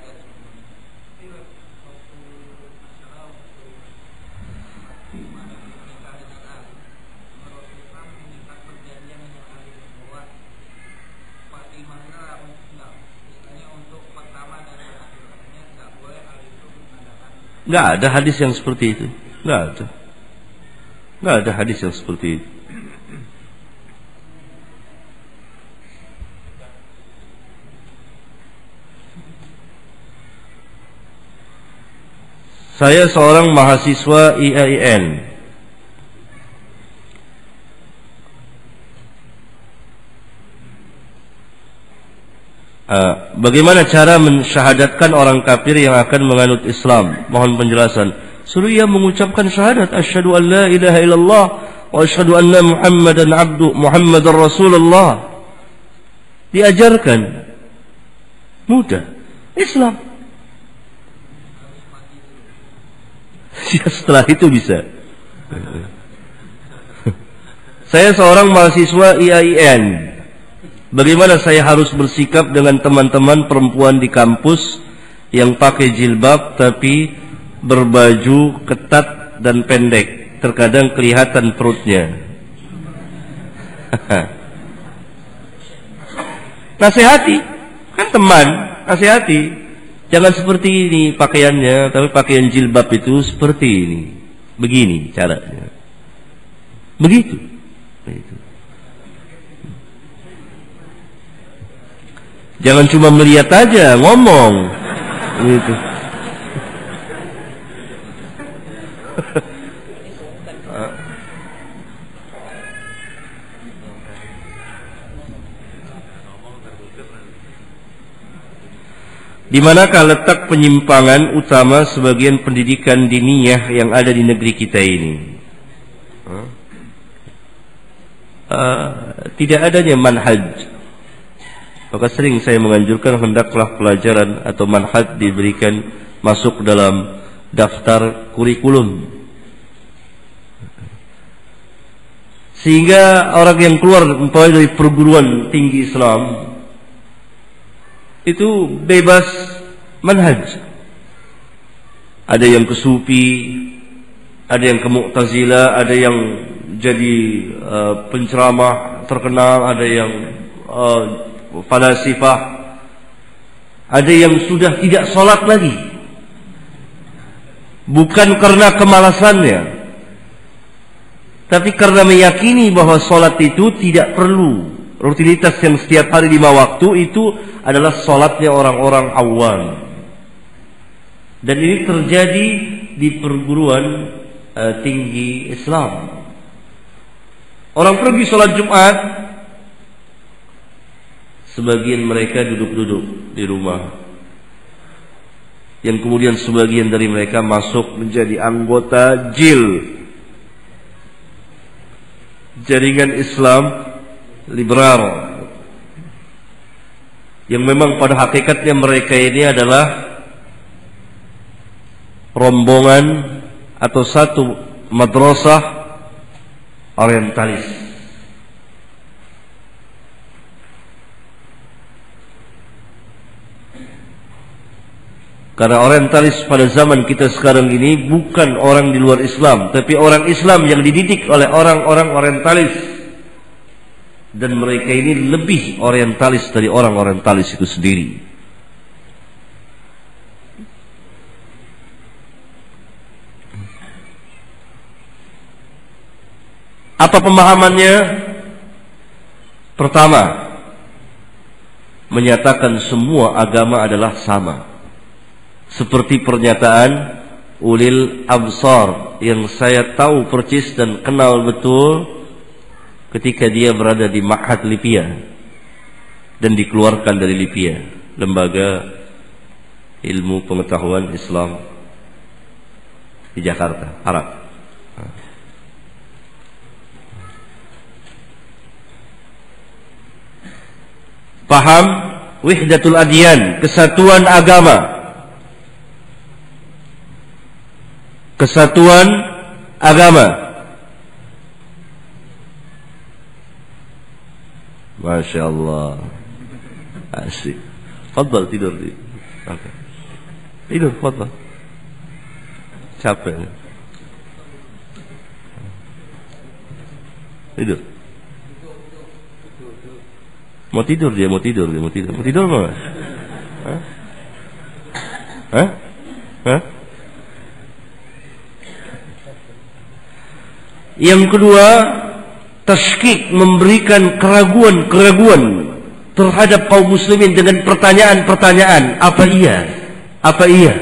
Nggak ada hadis yang seperti itu. Nggak ada. Nggak ada hadis yang seperti itu. Saya seorang mahasiswa IAIN. Bagaimana cara mensyahadatkan orang kafir yang akan menganut Islam? Mohon penjelasan. Suruh ia mengucapkan syahadat asyhadu an la ilaha illallah wa asyhadu anna Muhammadar Rasulullah. Diajarkan. Mudah. Islam. Ya, setelah itu bisa. Saya seorang mahasiswa IAIN. Bagaimana saya harus bersikap dengan teman-teman perempuan di kampus yang pakai jilbab tapi berbaju ketat dan pendek, terkadang kelihatan perutnya. Nasihati, kan teman, nasihati. Jangan seperti ini pakaiannya, tapi pakaian jilbab itu seperti ini. Begini caranya. Begitu. Begitu. Jangan cuma melihat aja, ngomong. Gitu. Di manakah letak penyimpangan utama sebagian pendidikan diniyah yang ada di negeri kita ini? Tidak adanya manhaj. Maka sering saya menganjurkan hendaklah pelajaran atau manhaj diberikan masuk dalam daftar kurikulum. Sehingga orang yang keluar dari perguruan tinggi Islam itu bebas manhaj. Ada yang ke Sufi, ada yang ke Mu'tazilah, ada yang jadi penceramah terkenal, ada yang falasifah, ada yang sudah tidak sholat lagi, bukan karena kemalasannya, tapi karena meyakini bahwa sholat itu tidak perlu. Rutinitas yang setiap hari 5 waktu itu adalah sholatnya orang-orang awam. Dan ini terjadi di perguruan tinggi Islam. Orang pergi sholat Jumat, sebagian mereka duduk-duduk di rumah, yang kemudian sebagian dari mereka masuk menjadi anggota JIL, Jaringan Islam Liberal, yang memang pada hakikatnya mereka ini adalah rombongan atau satu madrasah orientalis. Karena orientalis pada zaman kita sekarang ini bukan orang di luar Islam, tapi orang Islam yang dididik oleh orang-orang orientalis. Dan mereka ini lebih orientalis dari orang orientalis itu sendiri. Apa pemahamannya? Pertama, menyatakan semua agama adalah sama. Seperti pernyataan ulil absar yang saya tahu persis dan kenal betul ketika dia berada di Ma'had Lipia dan dikeluarkan dari Lipia, lembaga ilmu pengetahuan Islam di Jakarta, Arab. Paham wahdatul adyan, kesatuan agama. Kesatuan agama. Masya Allah, asik. Fadal tidur di. Okay. Tidur, fadal. Capek. Tidur. Mau tidur dia, mau tidur dia, mau tidur. Mau tidur mau? Hah? Hah? Hah? Yang kedua, tashkik, memberikan keraguan-keraguan terhadap kaum muslimin dengan pertanyaan-pertanyaan. Apa iya? Apa iya?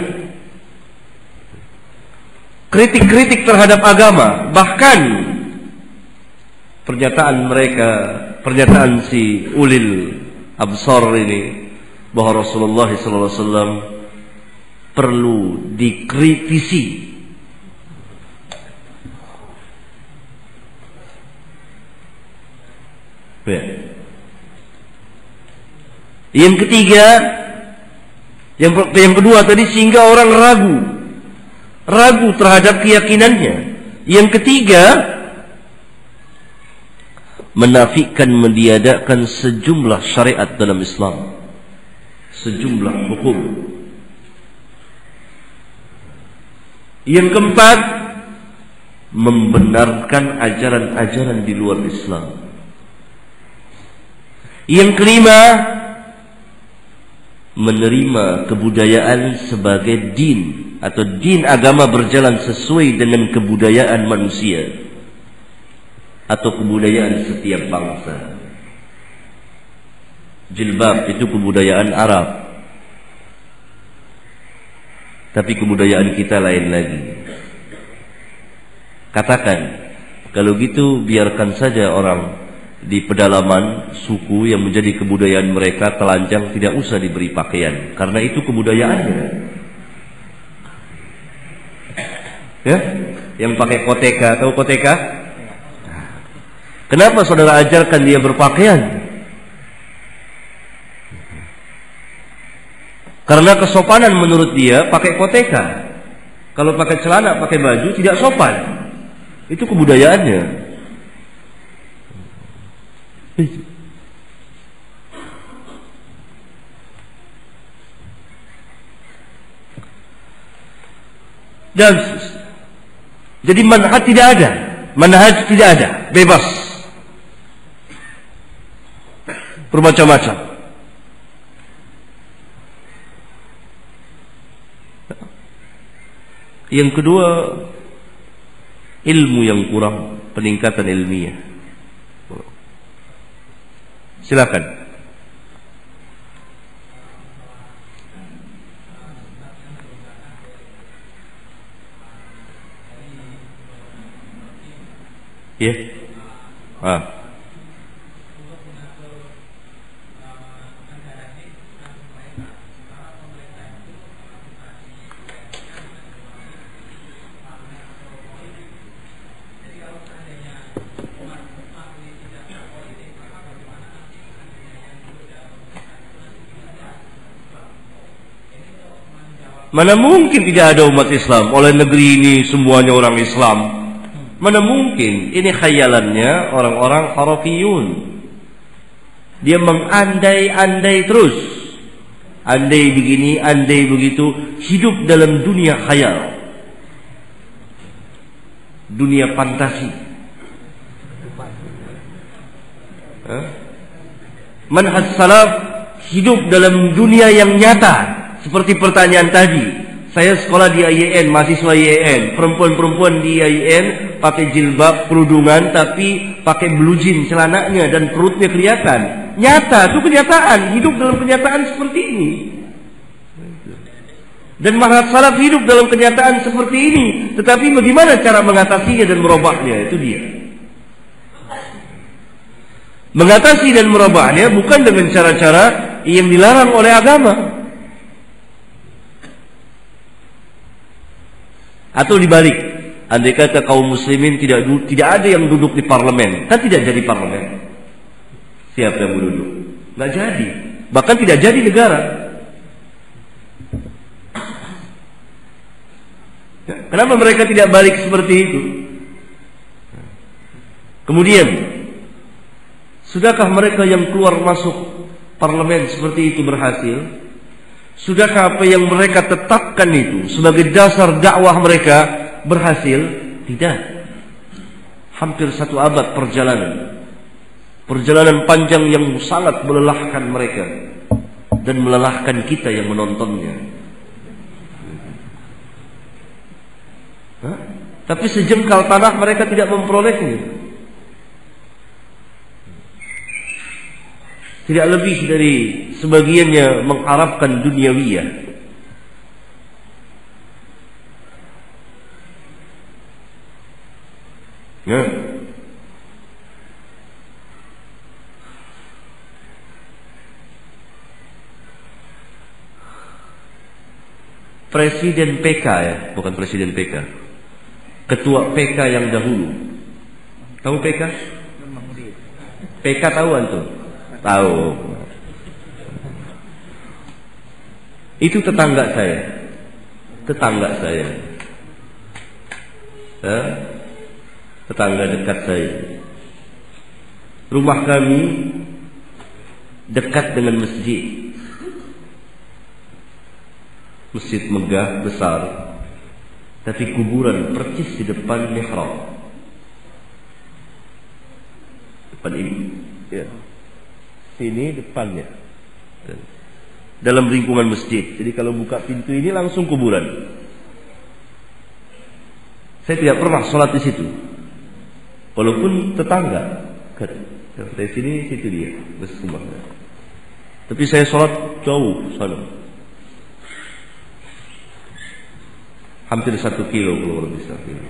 Kritik-kritik terhadap agama. Bahkan pernyataan mereka, pernyataan si ulil absar ini, bahwa Rasulullah SAW perlu dikritisi. Ya. Yang ketiga, yang kedua tadi, sehingga orang ragu terhadap keyakinannya. Yang ketiga, menafikan, meniadakan sejumlah syariat dalam Islam, sejumlah hukum. Yang keempat, membenarkan ajaran-ajaran di luar Islam. Yang kelima, menerima kebudayaan sebagai din, atau din agama berjalan sesuai dengan kebudayaan manusia atau kebudayaan setiap bangsa. Jilbab itu kebudayaan Arab, tapi kebudayaan kita lain lagi. Katakan, kalau gitu biarkan saja orang di pedalaman suku yang menjadi kebudayaan mereka telanjang, tidak usah diberi pakaian, karena itu kebudayaannya. Ya, yang pakai koteka, tahu koteka? Kenapa saudara ajarkan dia berpakaian? Karena kesopanan menurut dia pakai koteka. Kalau pakai celana, pakai baju tidak sopan. Itu kebudayaannya. Dan jadi manhaj tidak ada, manhaj tidak ada, bebas, bermacam-macam. Yang kedua, ilmu yang kurang, peningkatan ilmiah. Silakan. Ya. Mana mungkin tidak ada umat Islam? Oleh negeri ini semuanya orang Islam. Mana mungkin? Ini khayalannya orang-orang harafiyun. Dia mengandai-andai terus. Andai begini, andai begitu. Hidup dalam dunia khayal. Dunia fantasi. Manhaj salaf hidup dalam dunia yang nyata. Seperti pertanyaan tadi, saya sekolah di IAIN, mahasiswa IAIN, perempuan-perempuan di IAIN pakai jilbab, kerudungan, tapi pakai blue jean celananya dan perutnya kelihatan. Nyata, itu kenyataan, hidup dalam kenyataan seperti ini. Dan manhaj salaf hidup dalam kenyataan seperti ini. Tetapi bagaimana cara mengatasinya dan merubahnya, itu dia. Mengatasi dan merubahnya bukan dengan cara-cara yang dilarang oleh agama. Atau dibalik, andai kata kaum muslimin tidak ada yang duduk di parlemen, kan tidak jadi parlemen. Siapa yang duduk? Nggak jadi, bahkan tidak jadi negara. Kenapa mereka tidak balik seperti itu? Kemudian, sudahkah mereka yang keluar masuk parlemen seperti itu berhasil? Sudahkah apa yang mereka tetapkan itu sebagai dasar dakwah mereka berhasil? Tidak. Hampir 1 abad perjalanan. Perjalanan panjang yang sangat melelahkan mereka dan melelahkan kita yang menontonnya. Tapi sejengkal tanah mereka tidak memperolehnya. Tidak lebih dari sebagiannya mengharapkan duniawiyah. Ya. Presiden PK ya, bukan Presiden PK. Ketua PK yang dahulu. Tahu PK? PK tahu antum? Tahu. Itu tetangga saya. Tetangga dekat saya. Rumah kami dekat dengan masjid. Masjid megah besar, tapi kuburan persis di depan mihrab. Depan ini. Ya. Sini depannya dalam lingkungan masjid. Jadi kalau buka pintu ini langsung kuburan. Saya tidak pernah sholat di situ, walaupun tetangga. Dari sini situ dia rumahnya. Tapi saya sholat jauh sana, hampir 1 kilo kalau lebih 1 kilo.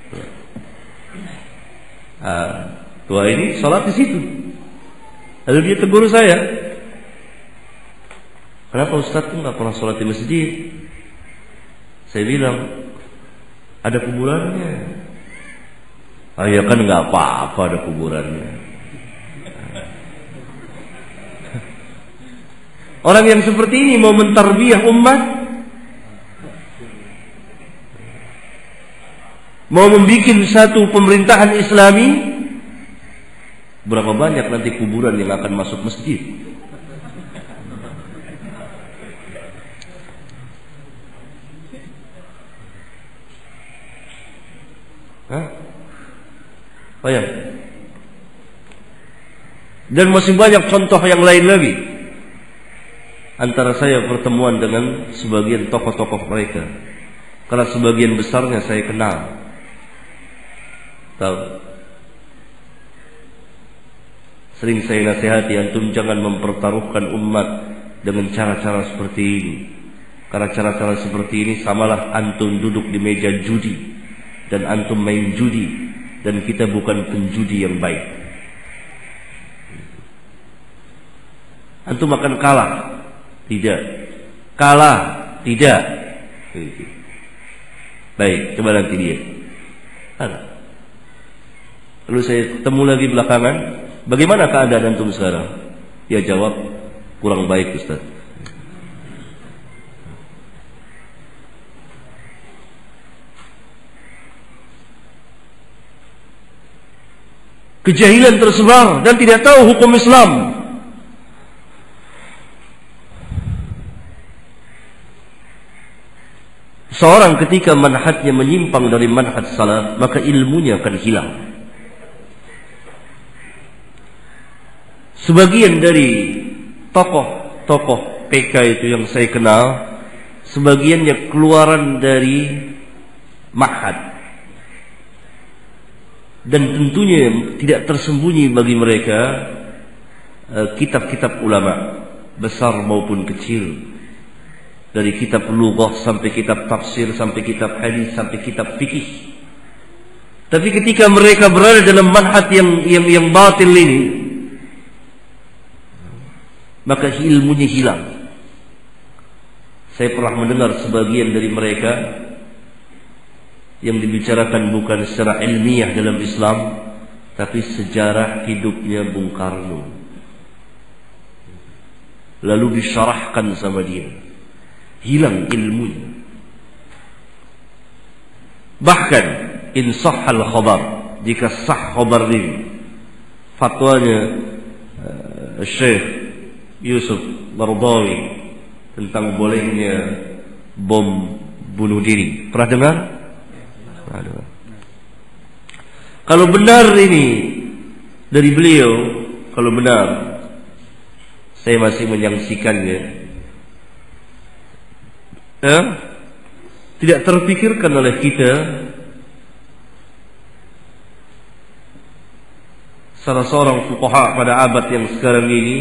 Tua ini sholat di situ. Lalu dia tegur saya, kenapa Ustaz tuh nggak pernah sholat di masjid? Saya bilang, ada kuburannya. Ah ya kan nggak apa-apa ada kuburannya. Orang yang seperti ini mau mentarbiyah umat, mau membuat satu pemerintahan Islami. Berapa banyak nanti kuburan yang akan masuk masjid? Bayang. Dan masih banyak contoh yang lain lagi. Antara saya pertemuan dengan sebagian tokoh-tokoh mereka, karena sebagian besarnya saya kenal. Tahu? Sering saya nasihati, antum jangan mempertaruhkan umat dengan cara-cara seperti ini. Karena cara-cara seperti ini samalah antum duduk di meja judi dan antum main judi, dan kita bukan penjudi yang baik. Antum akan kalah. Tidak. Kalah. Tidak. Baik, coba nanti dia. Lalu saya ketemu lagi belakangan, bagaimana keadaan antum sekarang? Dia jawab, kurang baik Ustaz. Kejahilan tersebar dan tidak tahu hukum Islam. Seorang ketika manhajnya menyimpang dari manhaj salaf, maka ilmunya akan hilang. Sebagian dari tokoh-tokoh PK itu yang saya kenal, sebagiannya keluaran dari ma'had. Dan tentunya tidak tersembunyi bagi mereka kitab-kitab ulama besar maupun kecil, dari kitab lughah sampai kitab tafsir, sampai kitab hadis, sampai kitab fikih. Tapi ketika mereka berada dalam manhaj yang batil ini, maka ilmunya hilang. Saya pernah mendengar sebagian dari mereka yang dibicarakan bukan secara ilmiah dalam Islam, tapi sejarah hidupnya Bung Karno, lalu disyarahkan sama dia. Hilang ilmunya. Bahkan in sahhal khabar, jika sah khabar ini, fatwanya Syekh Yusuf Qaradawi tentang bolehnya bom bunuh diri. Pernah dengar? Kalau benar ini dari beliau, kalau benar, saya masih menyaksikannya, tidak terpikirkan oleh kita salah seorang fuqaha pada abad yang sekarang ini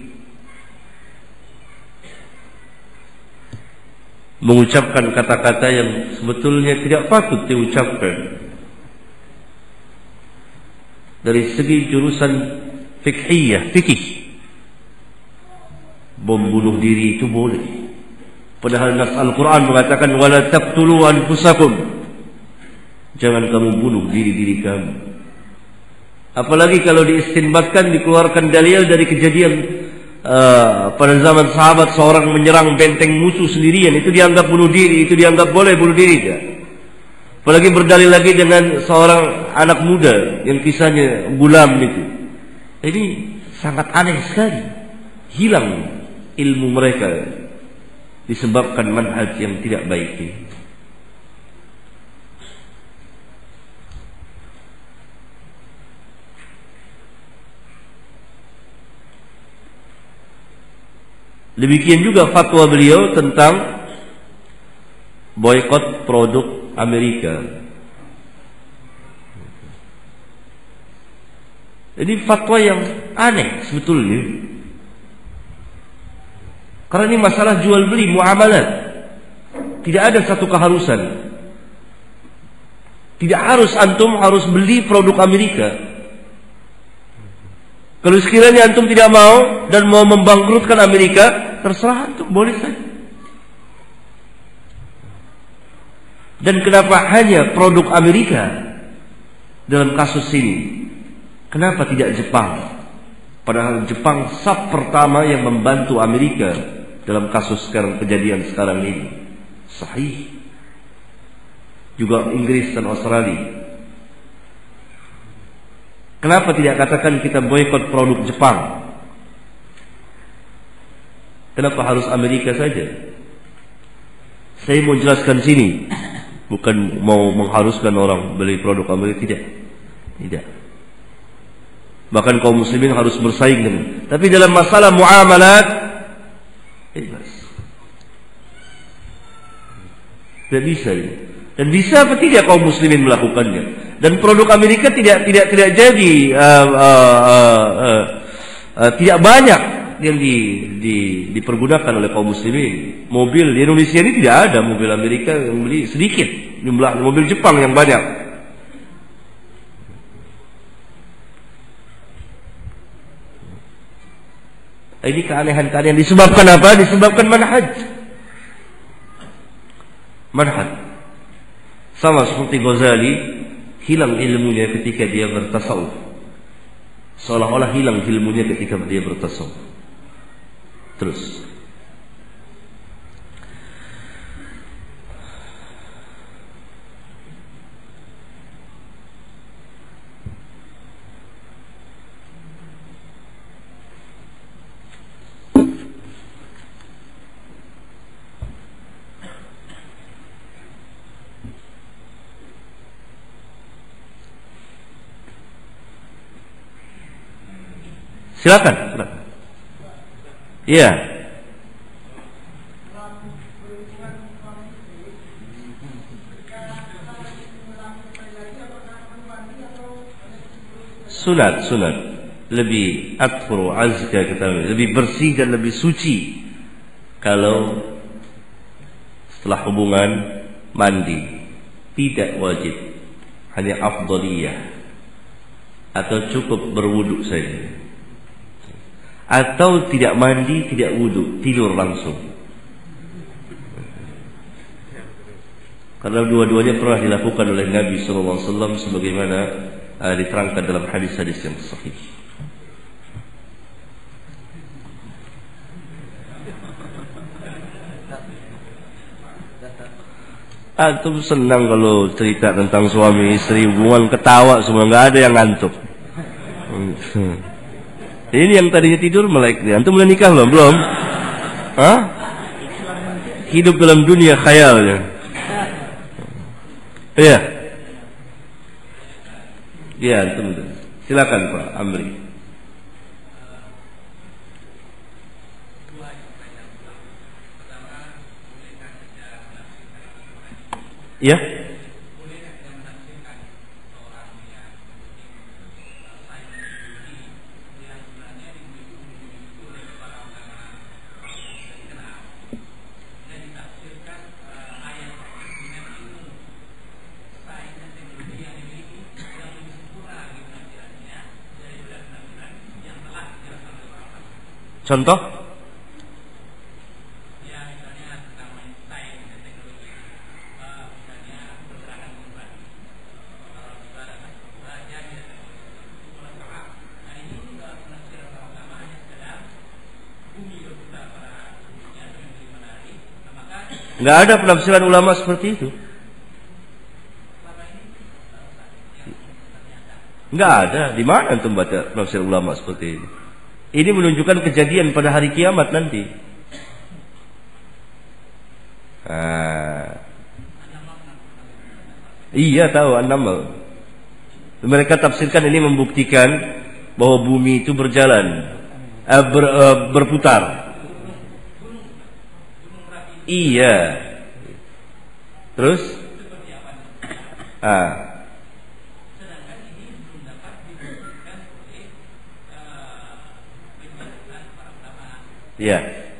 mengucapkan kata-kata yang sebetulnya tidak patut diucapkan. Dari segi jurusan fikih, bom bunuh diri itu boleh. Padahal nas Al-Quran mengatakan wala taqtulu anfusakum, jangan kamu bunuh diri-diri kamu. Apalagi kalau diistinbatkan, dikeluarkan dalil dari kejadian pada zaman sahabat, seorang menyerang benteng musuh sendirian, itu dianggap bunuh diri, itu dianggap boleh bunuh diri ya. Apalagi berdalil lagi dengan seorang anak muda yang kisahnya gulam itu. Ini sangat aneh sekali. Hilang ilmu mereka disebabkan manhaj yang tidak baik ini. Demikian juga fatwa beliau tentang boikot produk Amerika. Ini fatwa yang aneh sebetulnya. Karena ini masalah jual beli, muamalat. Tidak ada satu keharusan. Tidak harus antum harus beli produk Amerika. Kalau sekiranya antum tidak mau dan mau membangkrutkan Amerika, terserah antum, boleh saja. Dan kenapa hanya produk Amerika dalam kasus ini? Kenapa tidak Jepang? Padahal Jepang sub pertama yang membantu Amerika dalam kasus kejadian sekarang ini. Sahih. Juga Inggris dan Australia. Kenapa tidak katakan kita boikot produk Jepang? Kenapa harus Amerika saja? Saya mau jelaskan sini. Bukan mau mengharuskan orang beli produk Amerika, tidak. Bahkan kaum muslimin harus bersaing dengan. Tapi dalam masalah muamalat, bebas. Tidak bisa ya. Dan bisa apa tidak kaum muslimin melakukannya? Dan produk Amerika tidak jadi tidak banyak yang dipergunakan oleh kaum muslimin. Mobil di Indonesia ini tidak ada mobil Amerika yang beli, sedikit jumlah mobil Jepang yang banyak. Ini keanehan-keanehan disebabkan apa? Disebabkan manhaj. Sama seperti Ghazali, hilang ilmunya ketika dia bertasawuf. Seolah-olah hilang ilmunya ketika dia bertasawuf. Terus Silakan. Iya. Sunat. Lebih athru azka kita, lebih bersih dan lebih suci kalau setelah hubungan mandi. Tidak wajib, hanya afdaliyah, atau cukup berwudu saja, atau tidak mandi, tidak wudu, tidur langsung. Karena dua-duanya pernah dilakukan oleh Nabi SAW sebagaimana diterangkan dalam hadis-hadis yang sahih. Antum senang kalau cerita tentang suami istri, hubungan, ketawa semua, nggak ada yang ngantuk. Ini yang tadinya tidur melek nih. Antum udah nikah belum? Hah? Hidup dalam dunia khayalnya. Iya. Iya, antum. Silakan Pak Amri. Ya. Contoh? Nggak ada penafsiran ulama seperti itu. Nggak ada. Di mana antum baca penafsiran ulama seperti ini? Ini menunjukkan kejadian pada hari kiamat nanti. Iya tahu An-Naml. Mereka tafsirkan ini membuktikan bahwa bumi itu berjalan, berputar. Iya. Terus? Iya.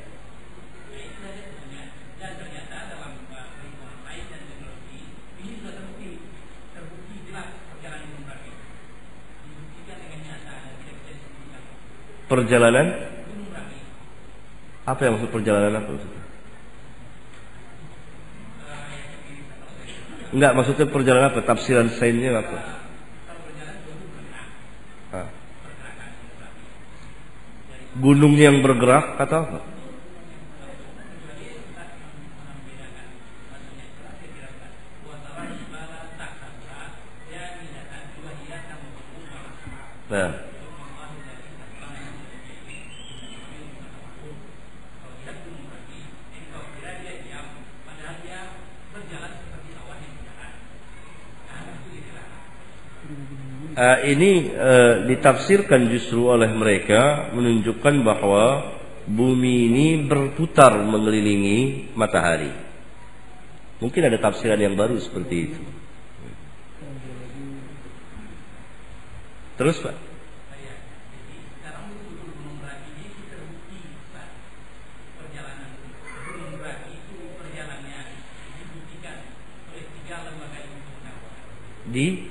Perjalanan? Apa yang maksud perjalanan apa maksudnya? Enggak, maksudnya perjalanan apa? Tafsiran sainnya apa? Gunung yang bergerak atau apa? Nah. Ini ditafsirkan justru oleh mereka menunjukkan bahwa bumi ini berputar mengelilingi matahari. Mungkin ada tafsiran yang baru seperti itu. Terus Pak? Di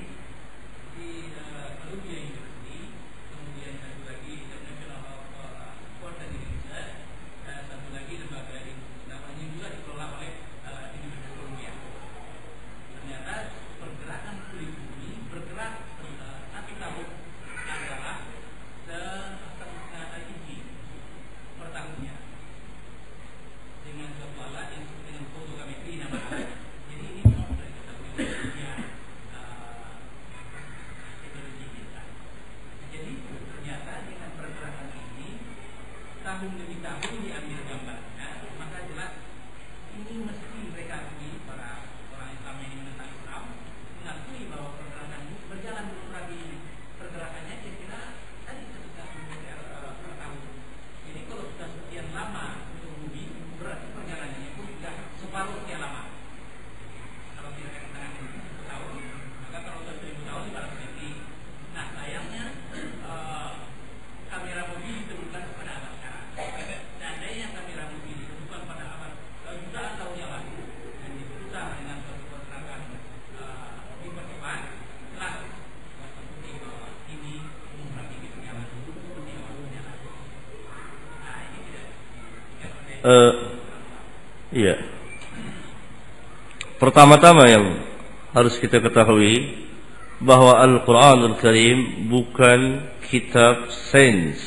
Iya. Pertama-tama yang harus kita ketahui bahwa Al-Quranul Karim bukan kitab sains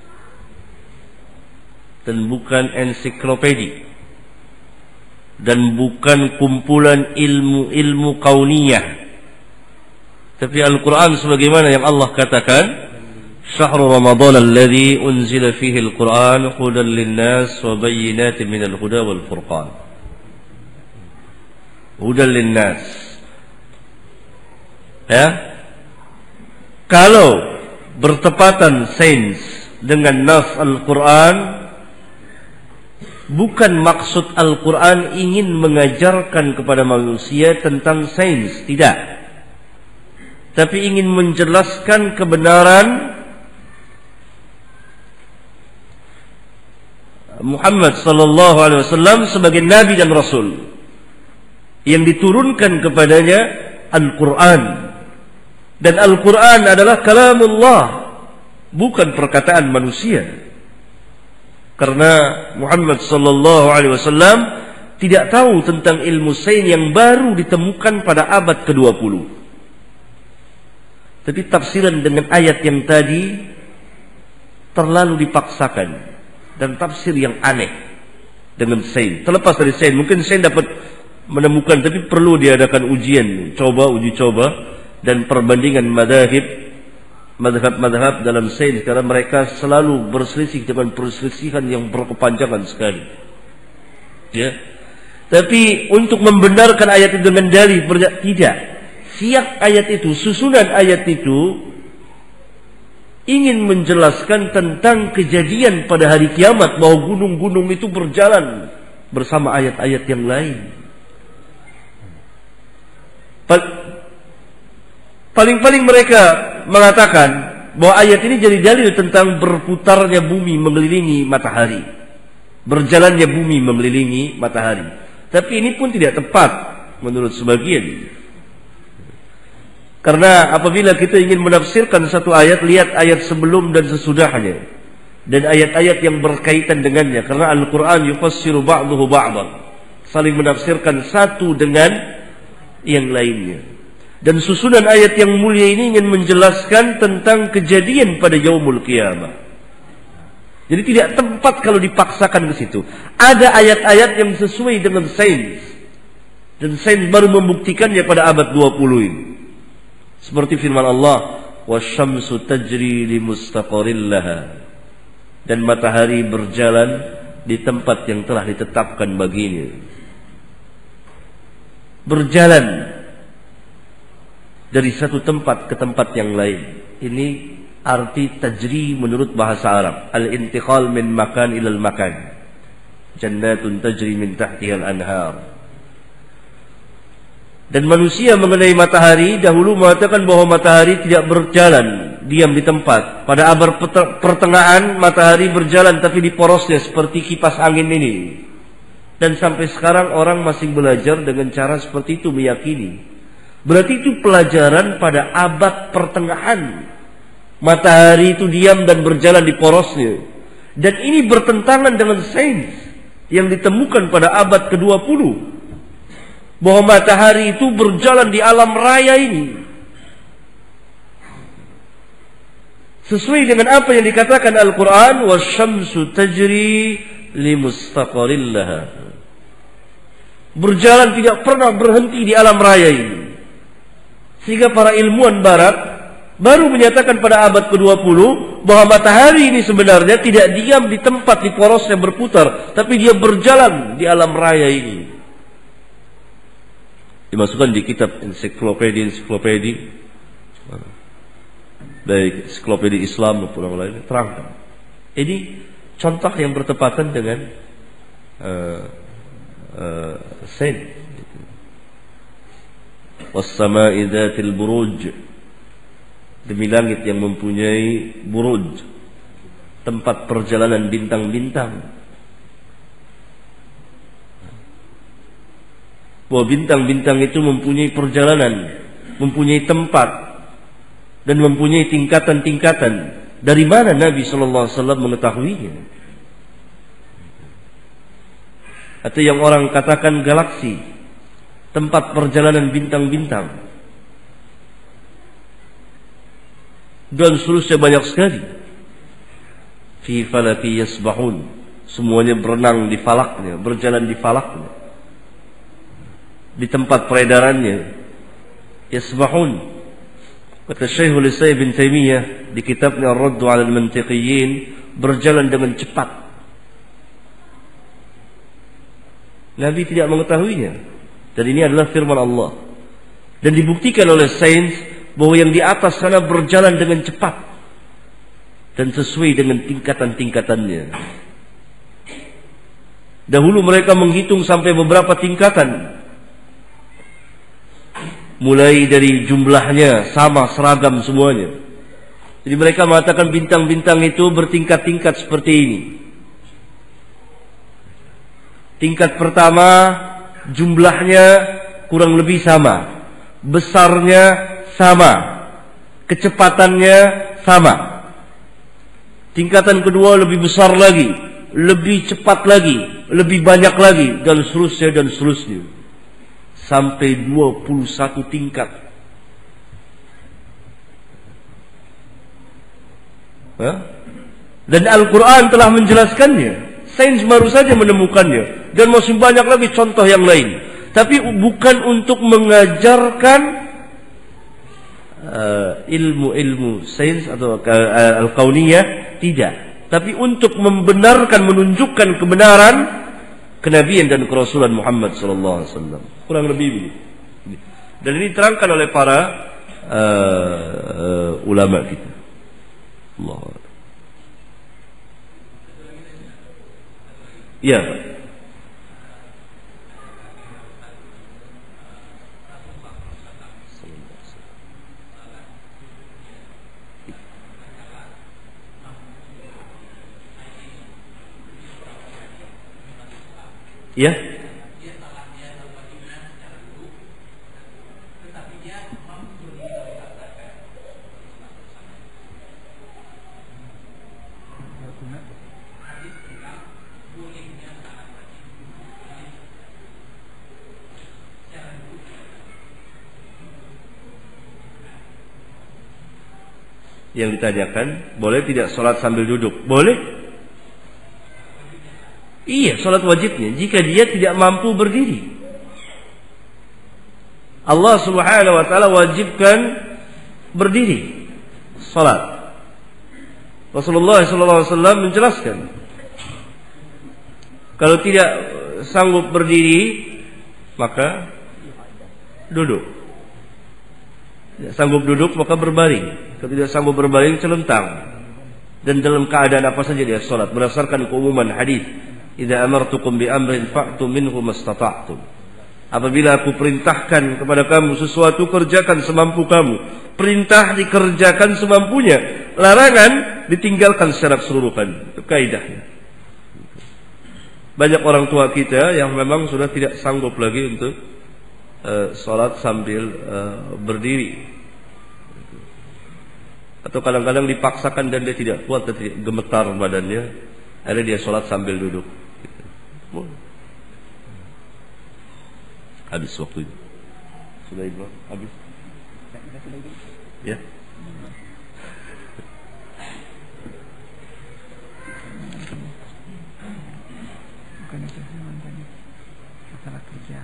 dan bukan ensiklopedi dan bukan kumpulan ilmu-ilmu kauniyah, tapi Al-Quran sebagaimana yang Allah katakan, Syahrul Ramadan alladzi unzila fihi al-Quran hudan lin-nas wa bayyinatin minal huda wal furqan. Hudan lin-nas. Ya. Kalau bertepatan sains dengan nas Al-Quran, bukan maksud Al-Quran ingin mengajarkan kepada manusia tentang sains, tidak. Tapi ingin menjelaskan kebenaran Muhammad sallallahu alaihi wasallam sebagai nabi dan rasul yang diturunkan kepadanya Al-Quran. Dan Al-Quran adalah kalamullah, bukan perkataan manusia. Karena Muhammad sallallahu alaihi wasallam tidak tahu tentang ilmu sains yang baru ditemukan pada abad ke-20. Tapi tafsiran dengan ayat yang tadi terlalu dipaksakan dan tafsir yang aneh dengan sains. Terlepas dari sains, mungkin sains dapat menemukan, tapi perlu diadakan uji coba dan perbandingan madhab dalam sains, karena mereka selalu berselisih dengan perselisihan yang berkepanjangan sekali. Ya. Tapi untuk membenarkan ayat itu dengan dalil, tidak. Siap ayat itu, susunan ayat itu ingin menjelaskan tentang kejadian pada hari kiamat, bahwa gunung-gunung itu berjalan bersama ayat-ayat yang lain. Paling-paling mereka mengatakan bahwa ayat ini jadi dalil tentang berputarnya bumi mengelilingi matahari, berjalannya bumi mengelilingi matahari. Tapi ini pun tidak tepat menurut sebagian. Karena apabila kita ingin menafsirkan satu ayat, lihat ayat sebelum dan sesudahnya, dan ayat-ayat yang berkaitan dengannya. Karena Al-Quran yufassiru ba'duhu ba'dan, saling menafsirkan satu dengan yang lainnya. Dan susunan ayat yang mulia ini ingin menjelaskan tentang kejadian pada yaumul qiyamah. Jadi tidak tepat kalau dipaksakan ke situ. Ada ayat-ayat yang sesuai dengan sains, dan sains baru membuktikannya pada abad 20 ini. Seperti firman Allah, wasyamsu tajri limustaqarrin laha, dan matahari berjalan di tempat yang telah ditetapkan baginya. Berjalan dari satu tempat ke tempat yang lain. Ini arti tajri menurut bahasa Arab. Al-intiqal min makan ilal makan. Jannatun tajri min tahtiha al-anhar. Dan manusia mengenai matahari dahulu mengatakan bahwa matahari tidak berjalan diam di tempat. Pada abad pertengahan matahari berjalan tapi di porosnya seperti kipas angin ini. Dan sampai sekarang orang masih belajar dengan cara seperti itu, meyakini. Berarti itu pelajaran pada abad pertengahan. Matahari itu diam dan berjalan di porosnya. Dan ini bertentangan dengan sains yang ditemukan pada abad ke-20. Bahwa matahari itu berjalan di alam raya ini. Sesuai dengan apa yang dikatakan Al-Quran, wasyamsu tajri limustaqarrin laha. Berjalan tidak pernah berhenti di alam raya ini. Sehingga para ilmuwan barat baru menyatakan pada abad ke-20 bahwa matahari ini sebenarnya tidak diam di tempat di porosnya berputar, tapi dia berjalan di alam raya ini. Dimasukkan di kitab ensiklopedi baik ensiklopedi Islam maupun yang lain, terangkan. Ini contoh yang bertepatan dengan sains. Was-sama'i dzatil buruj, demi langit yang mempunyai buruj, tempat perjalanan bintang-bintang. Bahwa bintang-bintang itu mempunyai perjalanan, mempunyai tempat, dan mempunyai tingkatan-tingkatan. Dari mana Nabi SAW mengetahuinya? atau yang orang katakan galaksi, tempat perjalanan bintang-bintang, dan seterusnya banyak sekali. Fi falaki yasbahun, semuanya berenang di falaknya, berjalan di falaknya, di tempat peredarannya. Yasbahun. Kata Syekhul Islam Ibn Taimiyah di kitabnya Ar-Radd 'ala al-Mantiqiyyin, berjalan dengan cepat. Nabi tidak mengetahuinya. Dan ini adalah firman Allah. Dan dibuktikan oleh sains bahwa yang di atas sana berjalan dengan cepat dan sesuai dengan tingkatan-tingkatannya. Dahulu mereka menghitung sampai beberapa tingkatan. Mulai dari jumlahnya sama, seragam semuanya. Jadi mereka mengatakan bintang-bintang itu bertingkat-tingkat seperti ini. Tingkat pertama jumlahnya kurang lebih sama, besarnya sama, kecepatannya sama. Tingkatan kedua lebih besar lagi, lebih cepat lagi, lebih banyak lagi, dan seterusnya dan seterusnya. Sampai 21 tingkat. Dan Al-Quran telah menjelaskannya. Sains baru saja menemukannya. Dan masih banyak lagi contoh yang lain. Tapi bukan untuk mengajarkan ilmu-ilmu sains atau al-kauniyah, tidak. Tapi untuk membenarkan, menunjukkan kebenaran kenabian dan kerasulan Muhammad sallallahu alaihi wasallam. Kurang lebih begitu. Dan ini diterangkan oleh para ulama kita. Allah. Ya. Ya. Yang ditanyakan, boleh tidak sholat sambil duduk? Boleh. Iya, sholat wajibnya jika dia tidak mampu berdiri. Allah Subhanahu wa taala wajibkan berdiri sholat. Rasulullah SAW menjelaskan, kalau tidak sanggup berdiri maka duduk. Tidak sanggup duduk maka berbaring. Kalau tidak sanggup berbaring, celentang. Dan dalam keadaan apa saja dia sholat, berdasarkan keumuman hadis, idza amartukum bi amrin fa'tu minhu mastata'tum. Apabila aku perintahkan kepada kamu sesuatu, kerjakan semampu kamu. Perintah dikerjakan semampunya, larangan ditinggalkan secara keseluruhan. Itu kaidahnya. Banyak orang tua kita yang memang sudah tidak sanggup lagi untuk sholat sambil berdiri, atau kadang-kadang dipaksakan dan dia tidak kuat, dia gemetar badannya, akhirnya dia sholat sambil duduk. Habis waktunya. Sudah Ibu, habis. Ya. Bukan itu masalah kerja.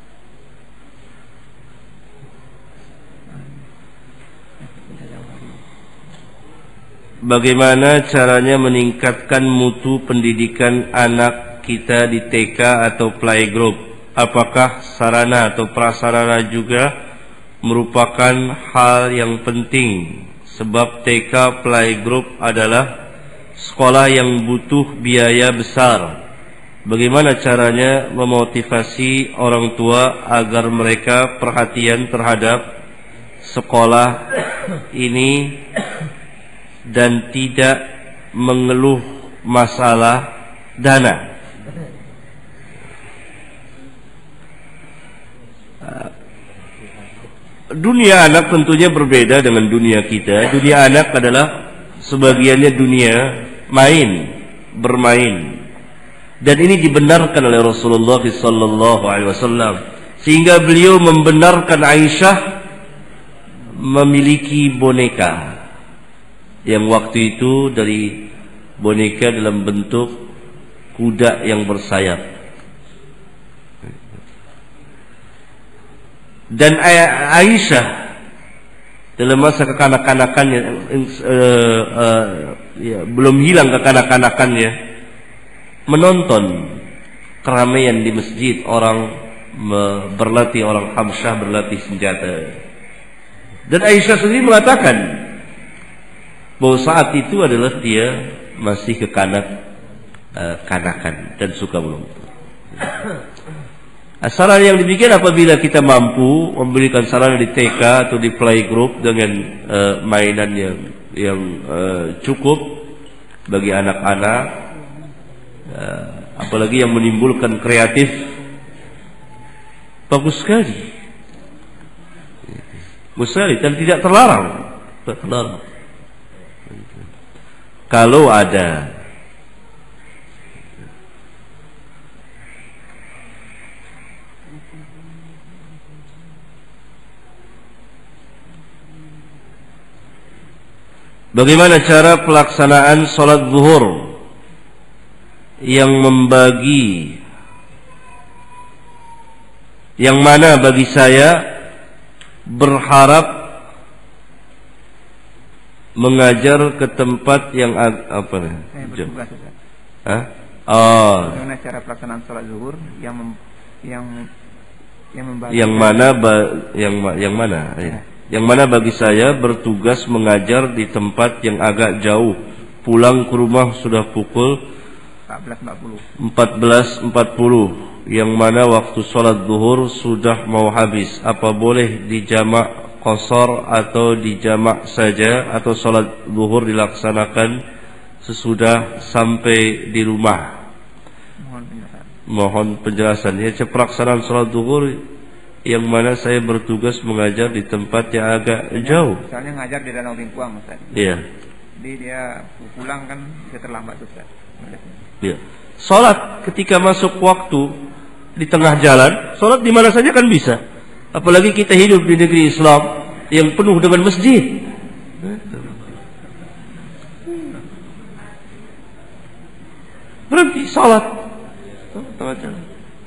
Bagaimana caranya meningkatkan mutu pendidikan anak kita di TK atau playgroup? Apakah sarana atau prasarana juga merupakan hal yang penting? Sebab TK playgroup adalah sekolah yang butuh biaya besar. Bagaimana caranya memotivasi orang tua agar mereka perhatian terhadap sekolah ini dan tidak mengeluh masalah dana? Dunia anak tentunya berbeda dengan dunia kita. Dunia anak adalah sebagiannya dunia main, bermain. Dan ini dibenarkan oleh Rasulullah sallallahu alaihi wasallam, sehingga beliau membenarkan Aisyah memiliki boneka yang waktu itu dari boneka dalam bentuk kuda yang bersayap. Dan Aisyah dalam masa kekanak-kanakannya belum hilang kekanak-kanakannya, menonton keramaian di masjid, orang berlatih, orang Habsyah berlatih senjata. Dan Aisyah sendiri mengatakan bahwa saat itu adalah dia masih kekanak-kanakan dan suka menonton. Saran yang demikian apabila kita mampu memberikan sarana di TK atau di playgroup dengan mainan yang cukup bagi anak-anak, apalagi yang menimbulkan kreatif, bagus sekali. Mustahil dan tidak terlarang. Kalau ada bagaimana cara pelaksanaan sholat zuhur yang membagi, yang mana bagi saya berharap mengajar ke tempat yang apa nih? Bagaimana cara pelaksanaan sholat zuhur yang membagi, yang mana? Ya. Yang mana bagi saya bertugas mengajar di tempat yang agak jauh. Pulang ke rumah sudah pukul 14.40, yang mana waktu sholat zuhur sudah mau habis. Apa boleh dijamak qasar atau dijamak saja, atau sholat zuhur dilaksanakan sesudah sampai di rumah? Mohon penjelasan. Ya, pelaksanaan sholat zuhur yang mana saya bertugas mengajar di tempat yang agak jauh. Misalnya ngajar di Danau Lingkuang, Ustaz. Iya. Jadi dia pulang kan bisa terlambat, Ustaz. Iya. Salat ketika masuk waktu di tengah jalan, salat di mana saja kan bisa. Apalagi kita hidup di negeri Islam yang penuh dengan masjid. Berhenti salat tengah jalan.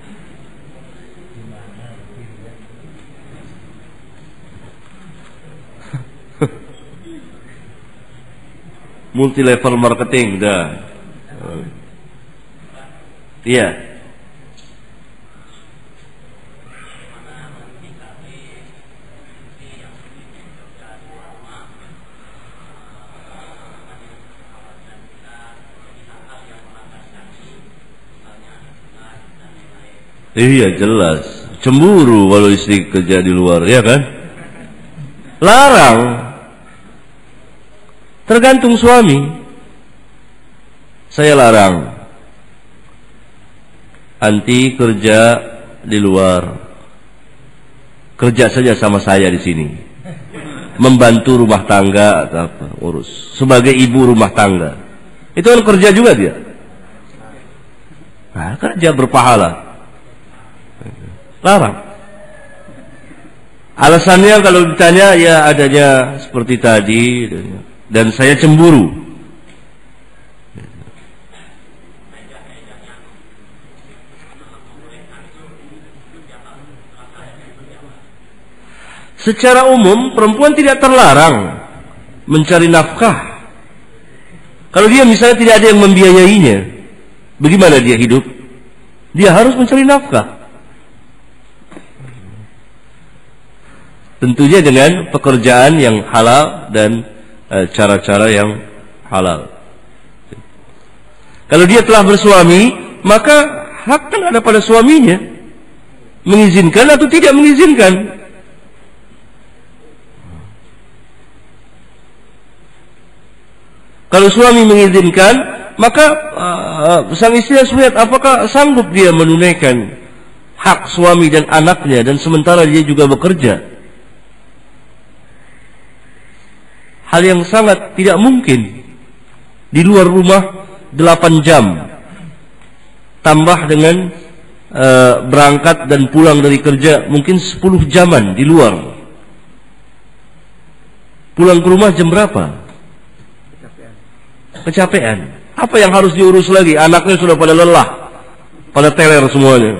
Multi level marketing dah. Iya. Iya jelas. Cemburu kalau istri kerja di luar, ya kan? Larang. Tergantung suami. Saya larang anti kerja di luar. Kerja saja sama saya di sini. Membantu rumah tangga atau apa, urus. Sebagai ibu rumah tangga. Itu kan kerja juga dia. Nah, kerja berpahala. Larang. Alasannya kalau ditanya ya adanya seperti tadi, dan saya cemburu. Secara umum perempuan tidak terlarang mencari nafkah. Kalau dia misalnya tidak ada yang membiayainya, bagaimana dia hidup? Dia harus mencari nafkah. Tentunya dengan pekerjaan yang halal dan cara-cara yang halal. Kalau dia telah bersuami, maka hak kan ada pada suaminya mengizinkan atau tidak mengizinkan. Kalau suami mengizinkan, maka sang istri harus melihat apakah sanggup dia menunaikan hak suami dan anaknya, dan sementara dia juga bekerja. Hal yang sangat tidak mungkin di luar rumah 8 jam tambah dengan berangkat dan pulang dari kerja mungkin 10 jaman di luar. Pulang ke rumah jam berapa? Kecapean. Apa yang harus diurus lagi? Anaknya sudah pada lelah, pada teler semuanya.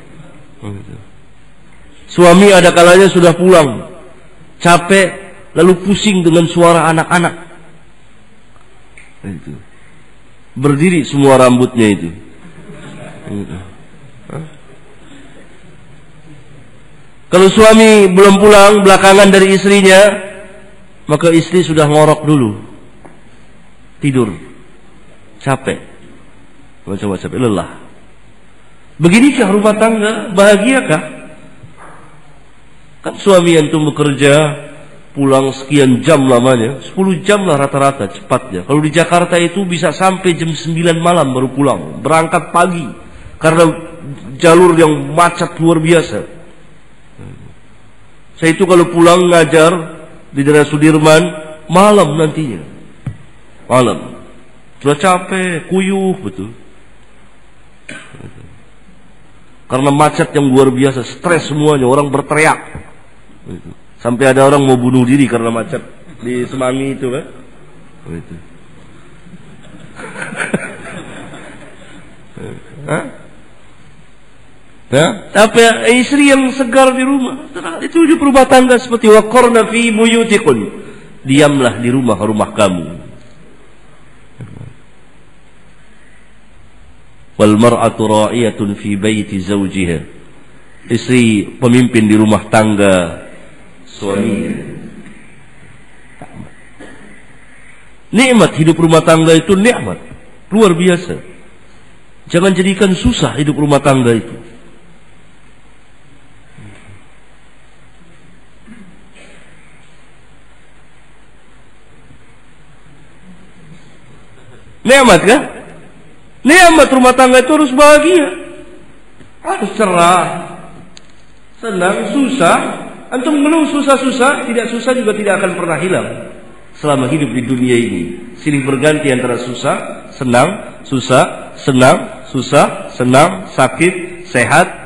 Suami ada kalanya sudah pulang, capek, lalu pusing dengan suara anak-anak. Berdiri semua rambutnya itu. Kalau suami belum pulang belakangan dari istrinya, maka istri sudah ngorok dulu, tidur, capek, macam-macam capek, lelah. Beginikah rumah tangga? Bahagiakah? Kan suami antum bekerja pulang sekian jam lamanya, 10 jam lah rata-rata cepatnya. Kalau di Jakarta itu bisa sampai jam 9 malam baru pulang, berangkat pagi karena jalur yang macet luar biasa. Saya itu kalau pulang ngajar di daerah Sudirman malam nantinya, malam sudah capek, kuyuh betul, karena macet yang luar biasa, stres semuanya, orang berteriak. Sampai ada orang mau bunuh diri karena macet di Semanggi itu kan. Hah? Ya, tapi istri yang segar di rumah, itu di rumah tangga seperti waqarna fi buyutikum. Diamlah di rumah-rumah kamu. Wal mar'atu ra'iyatun fi baiti zawjiha. Istri pemimpin di rumah tangga suaminya. Nikmat hidup rumah tangga itu nikmat luar biasa. Jangan jadikan susah hidup rumah tangga itu. Nikmat kan? Nikmat rumah tangga itu harus bahagia, harus cerah, senang, susah. Antum ngeluh susah-susah, tidak susah juga tidak akan pernah hilang selama hidup di dunia ini. Silih berganti antara susah, senang, susah, senang, susah, senang, sakit, sehat,